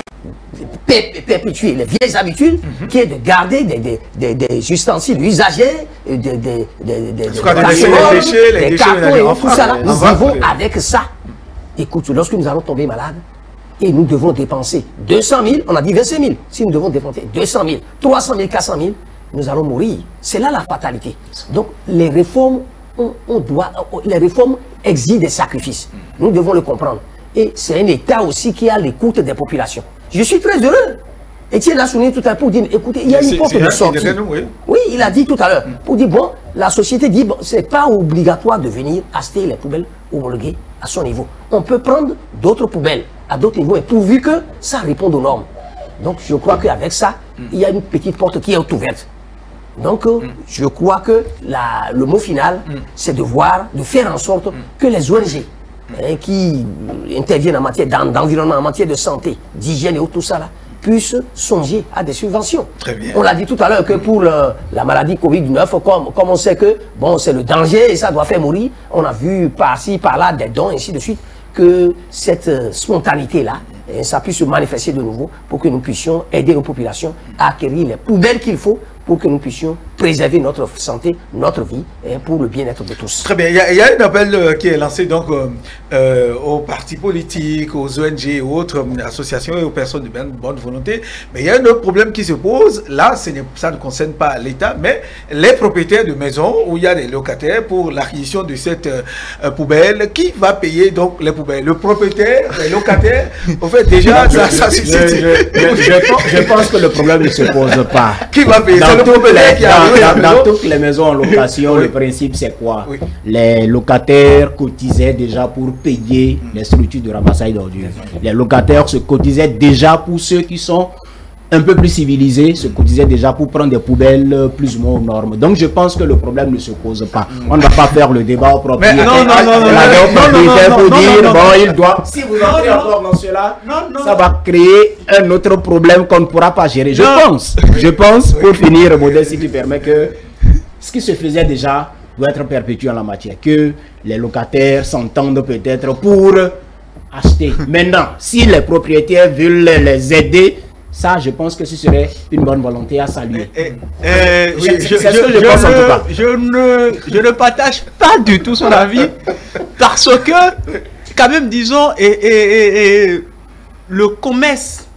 de perpétuer les vieilles habitudes, mm-hmm. qui est de garder des, des, des, des ustensiles usagés, des, des, des, des, des, des déchets, les des cartons et tout ça. Là, nous vivons avec ça. Écoute, lorsque nous allons tomber malades, et nous devons dépenser deux cent mille, on a dit vingt-cinq mille, si nous devons dépenser deux cent mille, trois cent mille, quatre cent mille, nous allons mourir. C'est là la fatalité. Donc les réformes, on, on doit, les réformes exigent des sacrifices. Nous devons le comprendre. Et c'est un État aussi qui a l'écoute des populations. Je suis très heureux. Étienne l'a souligné tout à l'heure pour dire, écoutez, il y a une porte de sortie. Oui. oui, il a dit tout à l'heure, pour dire, bon, la société dit, bon, c'est pas obligatoire de venir acheter les poubelles homologuées à son niveau. On peut prendre d'autres poubelles à d'autres niveaux, et pourvu que ça réponde aux normes. Donc, je crois qu'avec ça, il y a une petite porte qui est ouverte. Donc, euh, je crois que la, le mot final, c'est de voir, de faire en sorte que les O N G, Hein, qui interviennent en matière d'environnement, en matière de santé, d'hygiène et tout ça là, puissent songer à des subventions. Très bien. On l'a dit tout à l'heure que pour le, la maladie Covid dix-neuf, comme, comme on sait que bon, c'est le danger et ça doit faire mourir, on a vu par-ci, par-là des dons, et ainsi de suite, que cette euh, spontanéité-là, hein, ça puisse se manifester de nouveau pour que nous puissions aider nos populations à acquérir les poubelles qu'il faut pour que nous puissions préserver notre santé, notre vie, et pour le bien-être de tous. Très bien. Il y a, il y a un appel euh, qui est lancé donc euh, euh, aux partis politiques, aux O N G et autres euh, associations et aux personnes de bonne, bonne volonté. Mais il y a un autre problème qui se pose. Là, ce ça ne concerne pas l'État, mais les propriétaires de maisons où il y a des locataires pour l'acquisition de cette euh, poubelle. Qui va payer donc les poubelles? Le propriétaire, les locataires? En fait, déjà, ça, ça suscite. Je, je, je, je, pense, je pense que le problème ne se pose pas. Qui va payer? Dans, toutes les, dans, dans, dans toutes les maisons en location, oui. Le principe c'est quoi? Oui. Les locataires cotisaient déjà pour payer mmh. les structures de ramassage d'ordures. Les locataires se cotisaient déjà pour ceux qui sont un peu plus civilisés, se cotisaient déjà pour prendre des poubelles plus ou moins aux normes. Donc je pense que le problème ne se pose pas. On ne va pas faire le débat au propriétaire. Non, non, non, non, pour dire, bon, il doit... Si vous entrez encore dans cela, ça va créer un autre problème qu'on ne pourra pas gérer. Je pense, je pense, pour finir, Modeste, si tu permets, que ce qui se faisait déjà doit être perpétué en la matière. Que les locataires s'entendent peut-être pour acheter. Maintenant, si les propriétaires veulent les aider, ça, je pense que ce serait une bonne volonté à saluer. Eh, eh, oui, je, je, je, je, pense ne, en tout cas. Je, ne, je ne partage pas du tout son avis parce que, quand même, disons, et, et, et, et, le commerce,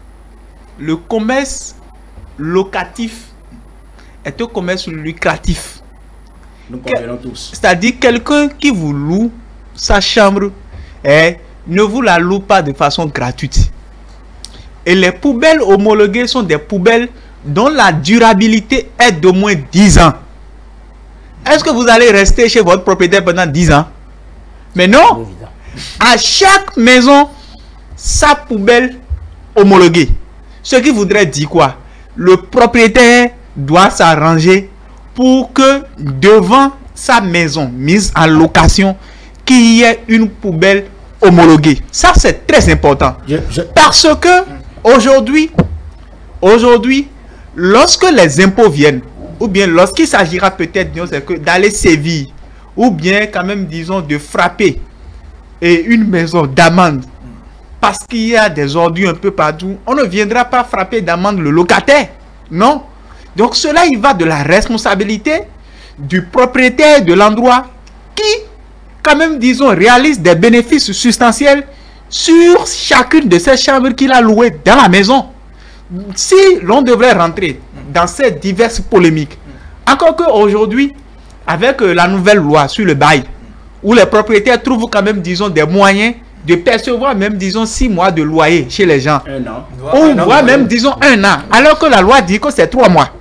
le commerce locatif est un commerce lucratif. Nous convenons tous. C'est-à-dire quelqu'un qui vous loue sa chambre eh, ne vous la loue pas de façon gratuite. Et les poubelles homologuées sont des poubelles dont la durabilité est d'au moins dix ans. Est-ce que vous allez rester chez votre propriétaire pendant dix ans? Mais non. À chaque maison, sa poubelle homologuée. Ce qui voudrait dire quoi? Le propriétaire doit s'arranger pour que devant sa maison mise en location, qu'il y ait une poubelle homologuée. Ça, c'est très important. Je, je... Parce que Aujourd'hui, aujourd'hui, lorsque les impôts viennent, ou bien lorsqu'il s'agira peut-être d'aller sévir, ou bien quand même, disons, de frapper et une maison d'amende, parce qu'il y a des ordures un peu partout, on ne viendra pas frapper d'amende le locataire, non? Donc cela, il va de la responsabilité du propriétaire de l'endroit qui, quand même, disons, réalise des bénéfices substantiels sur chacune de ces chambres qu'il a louées dans la maison. Si l'on devrait rentrer dans ces diverses polémiques, encore qu'aujourd'hui, avec la nouvelle loi sur le bail, où les propriétaires trouvent quand même, disons, des moyens de percevoir même, disons, six mois de loyer chez les gens. Un an. Ou voire même, disons, un an. Alors que la loi dit que c'est trois mois.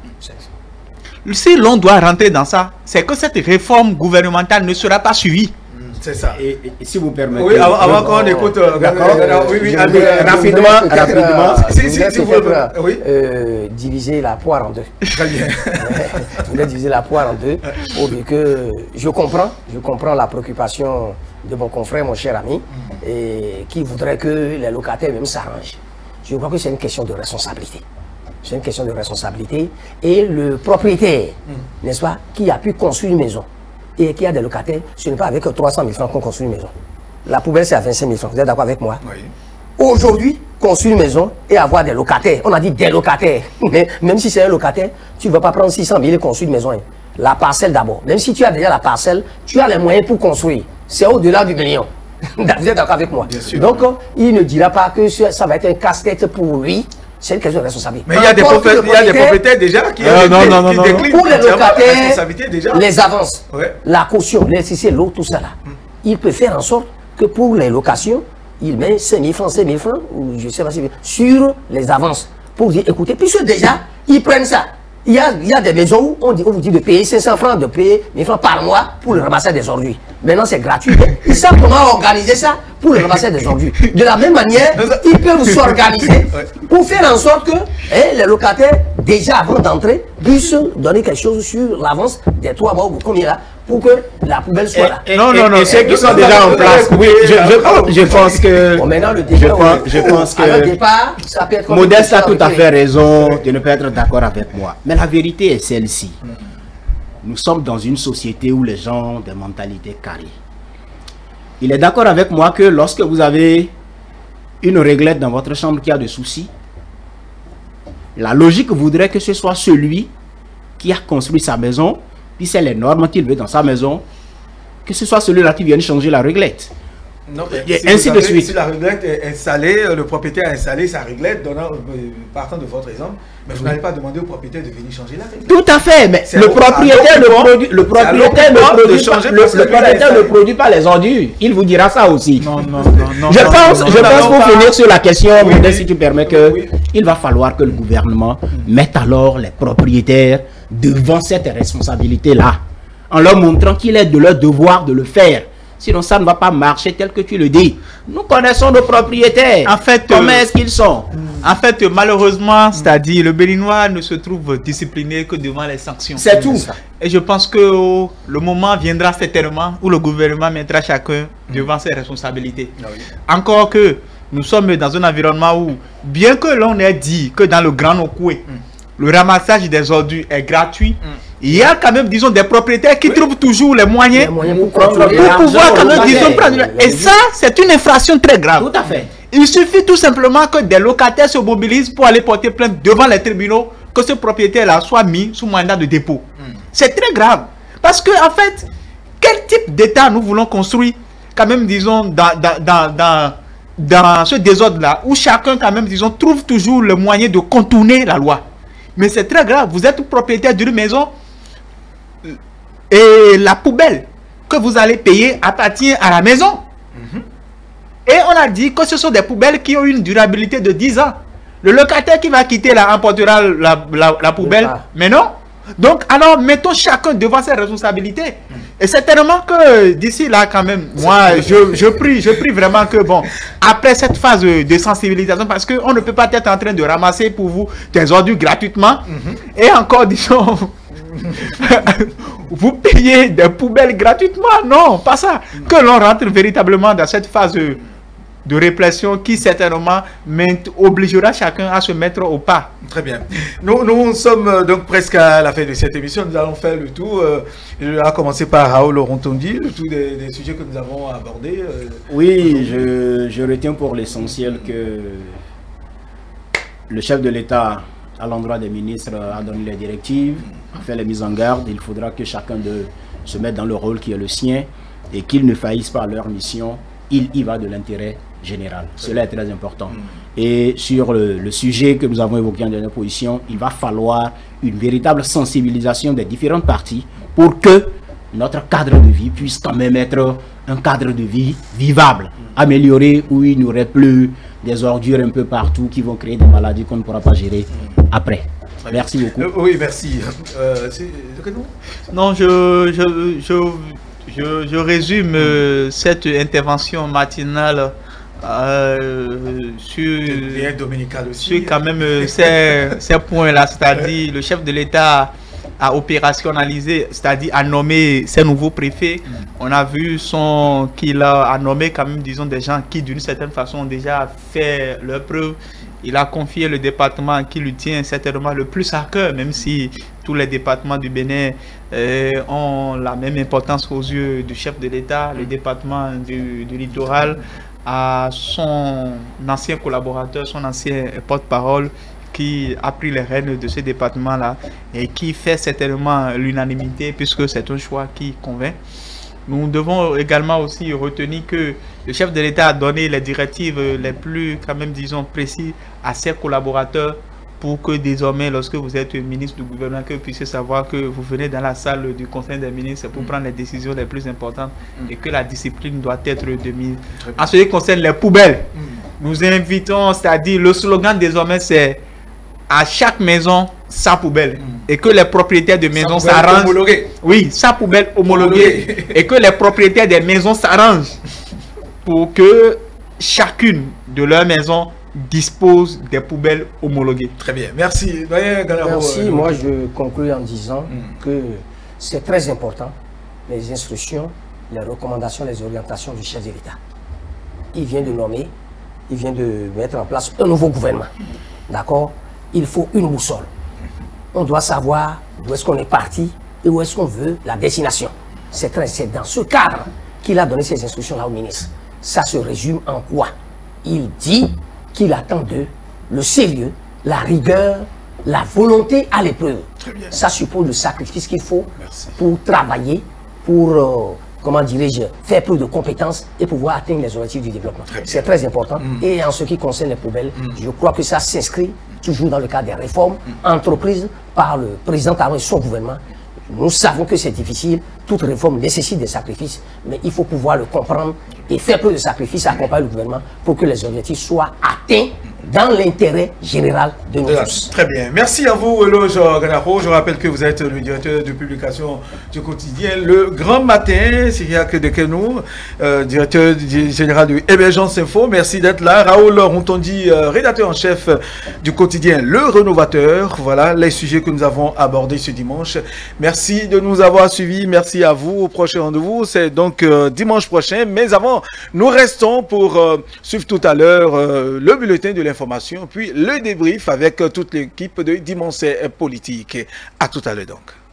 Si l'on doit rentrer dans ça, c'est que cette réforme gouvernementale ne sera pas suivie. C'est ça. Et, et, et si vous permettez... Oui, avant, avant qu'on écoute... Euh, oui, oui, voudrais, rapidement, rapidement. Euh, si, si, si vous euh, oui. euh, diviser la poire en deux. Très bien. Je voulais diviser la poire en deux, au vu que je comprends, je comprends la préoccupation de mon confrère, mon cher ami, et qui voudrait que les locataires même s'arrangent. Je crois que c'est une question de responsabilité. C'est une question de responsabilité. Et le propriétaire, mm. n'est-ce pas, qui a pu construire une maison et qui a des locataires, ce n'est pas avec trois cent mille francs qu'on construit une maison. La poubelle, c'est à vingt-cinq mille francs. Vous êtes d'accord avec moi? Oui. Aujourd'hui, construire une maison et avoir des locataires, on a dit des locataires, mais même si c'est un locataire, tu ne vas pas prendre six cent mille et construire une maison. Hein. La parcelle d'abord. Même si tu as déjà la parcelle, tu as les moyens pour construire. C'est au-delà du million. Vous êtes d'accord avec moi? Bien sûr. Donc, il ne dira pas que ça va être un casse-tête pour lui. C'est une question de responsabilité. Mais il y a des propriétaires, il y a des propriétaires déjà qui, euh, non, non, non, qui non, déclinent pour les locataires, déjà. Les avances, ouais. la caution, l'électricité, l'eau, tout ça là. Mm. Il peut faire en sorte que pour les locations, il met cinq mille francs, cinq mille francs, ou je sais pas si, sur les avances. Pour dire, écoutez, puisque déjà, ils prennent ça. Il y a, il y a des maisons où on, dit, on vous dit de payer cinq cents francs, de payer mille francs par mois pour le ramassage des ordures. Maintenant, c'est gratuit. Ils savent comment organiser ça pour le ramassage des ordures. De la même manière, ils peuvent s'organiser pour faire en sorte que eh, les locataires, déjà avant d'entrer, puissent donner quelque chose sur l'avance des trois mois ou combien là, pour que la poubelle soit là. Et, non, non, non. Et ceux qui sont déjà en place, oui, je, je, je pense que... Bon, maintenant, le je pense, je pense que... À départ, ça peut être... Modeste a tout à fait raison de ne pas être d'accord avec moi. Mais la vérité est celle-ci. Nous sommes dans une société où les gens ont des mentalités carrées. Il est d'accord avec moi que lorsque vous avez une réglette dans votre chambre qui a des soucis, la logique voudrait que ce soit celui qui a construit sa maison, puis c'est les normes qu'il veut dans sa maison, que ce soit celui-là qui vienne changer la réglette. Non, et si ainsi avez, de suite. Si la réglette est installée, le propriétaire a installé sa réglette, donnant, partant de votre exemple, mais vous oui. n'allez pas demander au propriétaire de venir changer la réglette. Tout à fait, mais le propriétaire, ne produit, le propriétaire, ne produit, pas, le, le propriétaire ne produit pas les ordures. Il vous dira ça aussi. Non, non, non, non. Je non, pense, non, je non, pense non, pour pas... finir sur la question, oui, Modeste, oui. si tu permets que oui. il va falloir que le gouvernement mette alors les propriétaires devant cette responsabilité-là, en leur montrant qu'il est de leur devoir de le faire. Sinon, ça ne va pas marcher tel que tu le dis. Nous connaissons nos propriétaires. En fait, comment euh, est-ce qu'ils sont? En fait, malheureusement, c'est-à-dire le Béninois ne se trouve discipliné que devant les sanctions. C'est tout. Et je pense que oh, le moment viendra certainement où le gouvernement mettra chacun devant ses responsabilités. Ah oui. Encore que nous sommes dans un environnement où, bien que l'on ait dit que dans le Grand Nokoué, mm. le ramassage des ordures est gratuit, mm. il y a quand même, disons, des propriétaires qui oui. trouvent toujours les moyens, les moyens pour, pour, pour pouvoir quand même, disons, prendre. Et ça, c'est une infraction très grave. Tout à fait. Il suffit tout simplement que des locataires se mobilisent pour aller porter plainte devant les tribunaux, que ce propriétaire-là soit mis sous mandat de dépôt. Mm. C'est très grave. Parce que, en fait, quel type d'État nous voulons construire, quand même, disons, dans, dans, dans, dans, dans ce désordre-là, où chacun, quand même, disons, trouve toujours le moyen de contourner la loi. Mais c'est très grave. Vous êtes propriétaire d'une maison, et la poubelle que vous allez payer appartient à la maison. Mm-hmm. Et on a dit que ce sont des poubelles qui ont une durabilité de dix ans. Le locataire qui va quitter là emportera la, la, la poubelle. Ah. Mais non. Donc, alors, mettons chacun devant ses responsabilités. Mm. Et certainement que d'ici là, quand même, moi, je, je, prie, je prie vraiment que, bon, après cette phase de sensibilisation, parce qu'on ne peut pas être en train de ramasser pour vous des ordures gratuitement. Mm-hmm. Et encore, disons... vous payez des poubelles gratuitement, non, pas ça. Que l'on rentre véritablement dans cette phase de, de répression qui certainement obligera chacun à se mettre au pas. Très bien. Nous, nous sommes donc presque à la fin de cette émission. Nous allons faire le tour. Euh, je vais commencer par Raoul Rontondi, le tour des, des sujets que nous avons abordés. Euh, oui, je, je retiens pour l'essentiel que le chef de l'État, à l'endroit des ministres, a donné les directives, a fait les mises en garde. Il faudra que chacun de se mette dans le rôle qui est le sien et qu'ils ne faillissent pas à leur mission. Il y va de l'intérêt générale. Cela est très important. Et sur le, le sujet que nous avons évoqué en dernière position, il va falloir une véritable sensibilisation des différentes parties pour que notre cadre de vie puisse quand même être un cadre de vie vivable, amélioré, où il n'y aurait plus des ordures un peu partout qui vont créer des maladies qu'on ne pourra pas gérer après. Merci beaucoup. Euh, oui, merci. Euh, non, je, je, je, je, je résume euh, cette intervention matinale euh, sur, aussi, sur quand même euh, ces, ces points-là, c'est-à-dire le chef de l'État a opérationnalisé, c'est-à-dire a nommé ses nouveaux préfets. Mm. On a vu son qu'il a, a nommé quand même, disons, des gens qui d'une certaine façon ont déjà fait leur preuve. Il a confié le département qui lui tient certainement le plus à cœur, même si tous les départements du Bénin euh, ont la même importance aux yeux du chef de l'État. Le département du, du littoral a son ancien collaborateur, son ancien porte-parole, qui a pris les rênes de ce département-là et qui fait certainement l'unanimité puisque c'est un choix qui convainc. Nous devons également aussi retenir que le chef de l'État a donné les directives les plus, quand même, disons, précises à ses collaborateurs pour que désormais, lorsque vous êtes ministre du gouvernement, que vous puissiez savoir que vous venez dans la salle du Conseil des ministres pour prendre les décisions les plus importantes et que la discipline doit être de mise. En ce qui concerne les poubelles, nous invitons, c'est-à-dire le slogan désormais c'est à chaque maison sa poubelle, mm. et que les propriétaires de maisons s'arrangent. Oui, sa poubelle homologuée, homologuée. Et que les propriétaires des maisons s'arrangent pour que chacune de leurs maisons dispose des poubelles homologuées. Très bien, merci. Merci, euh, moi je conclue en disant mm. que c'est très important, les instructions, les recommandations, les orientations du chef de l'État. Il vient de nommer, il vient de mettre en place un nouveau gouvernement. D'accord? Il faut une boussole. On doit savoir d'où est-ce qu'on est parti et où est-ce qu'on veut la destination. C'est dans ce cadre qu'il a donné ces instructions-là au ministre. Ça se résume en quoi? Il dit qu'il attend d'eux le sérieux, la rigueur, la volonté à l'épreuve. Ça suppose le sacrifice qu'il faut Merci. pour travailler, pour, euh, comment dirais-je, faire plus de compétences et pouvoir atteindre les objectifs du développement. C'est très important. Mm. Et en ce qui concerne les poubelles, mm. je crois que ça s'inscrit toujours dans le cadre des réformes mm. entreprises par le président Talon et son gouvernement. Nous savons que c'est difficile, toute réforme nécessite des sacrifices, mais il faut pouvoir le comprendre et faire peu de sacrifices, accompagner le gouvernement pour que les objectifs soient atteints dans l'intérêt général de nous tous. Très bien. Merci à vous, Eloge Ganaro. Je rappelle que vous êtes le directeur de publication du quotidien Le Grand Matin, Cyriaque Dekenou, euh, directeur général de Émergence Info. Merci d'être là. Raoul Rontondi, euh, rédacteur en chef du quotidien Le Rénovateur. Voilà les sujets que nous avons abordés ce dimanche. Merci de nous avoir suivis. Merci à vous. Au prochain rendez-vous, c'est donc euh, dimanche prochain. Mais avant, nous restons pour euh, suivre tout à l'heure euh, le bulletin de l'information, puis le débrief avec toute l'équipe de Dimanche Politique. À tout à l'heure donc.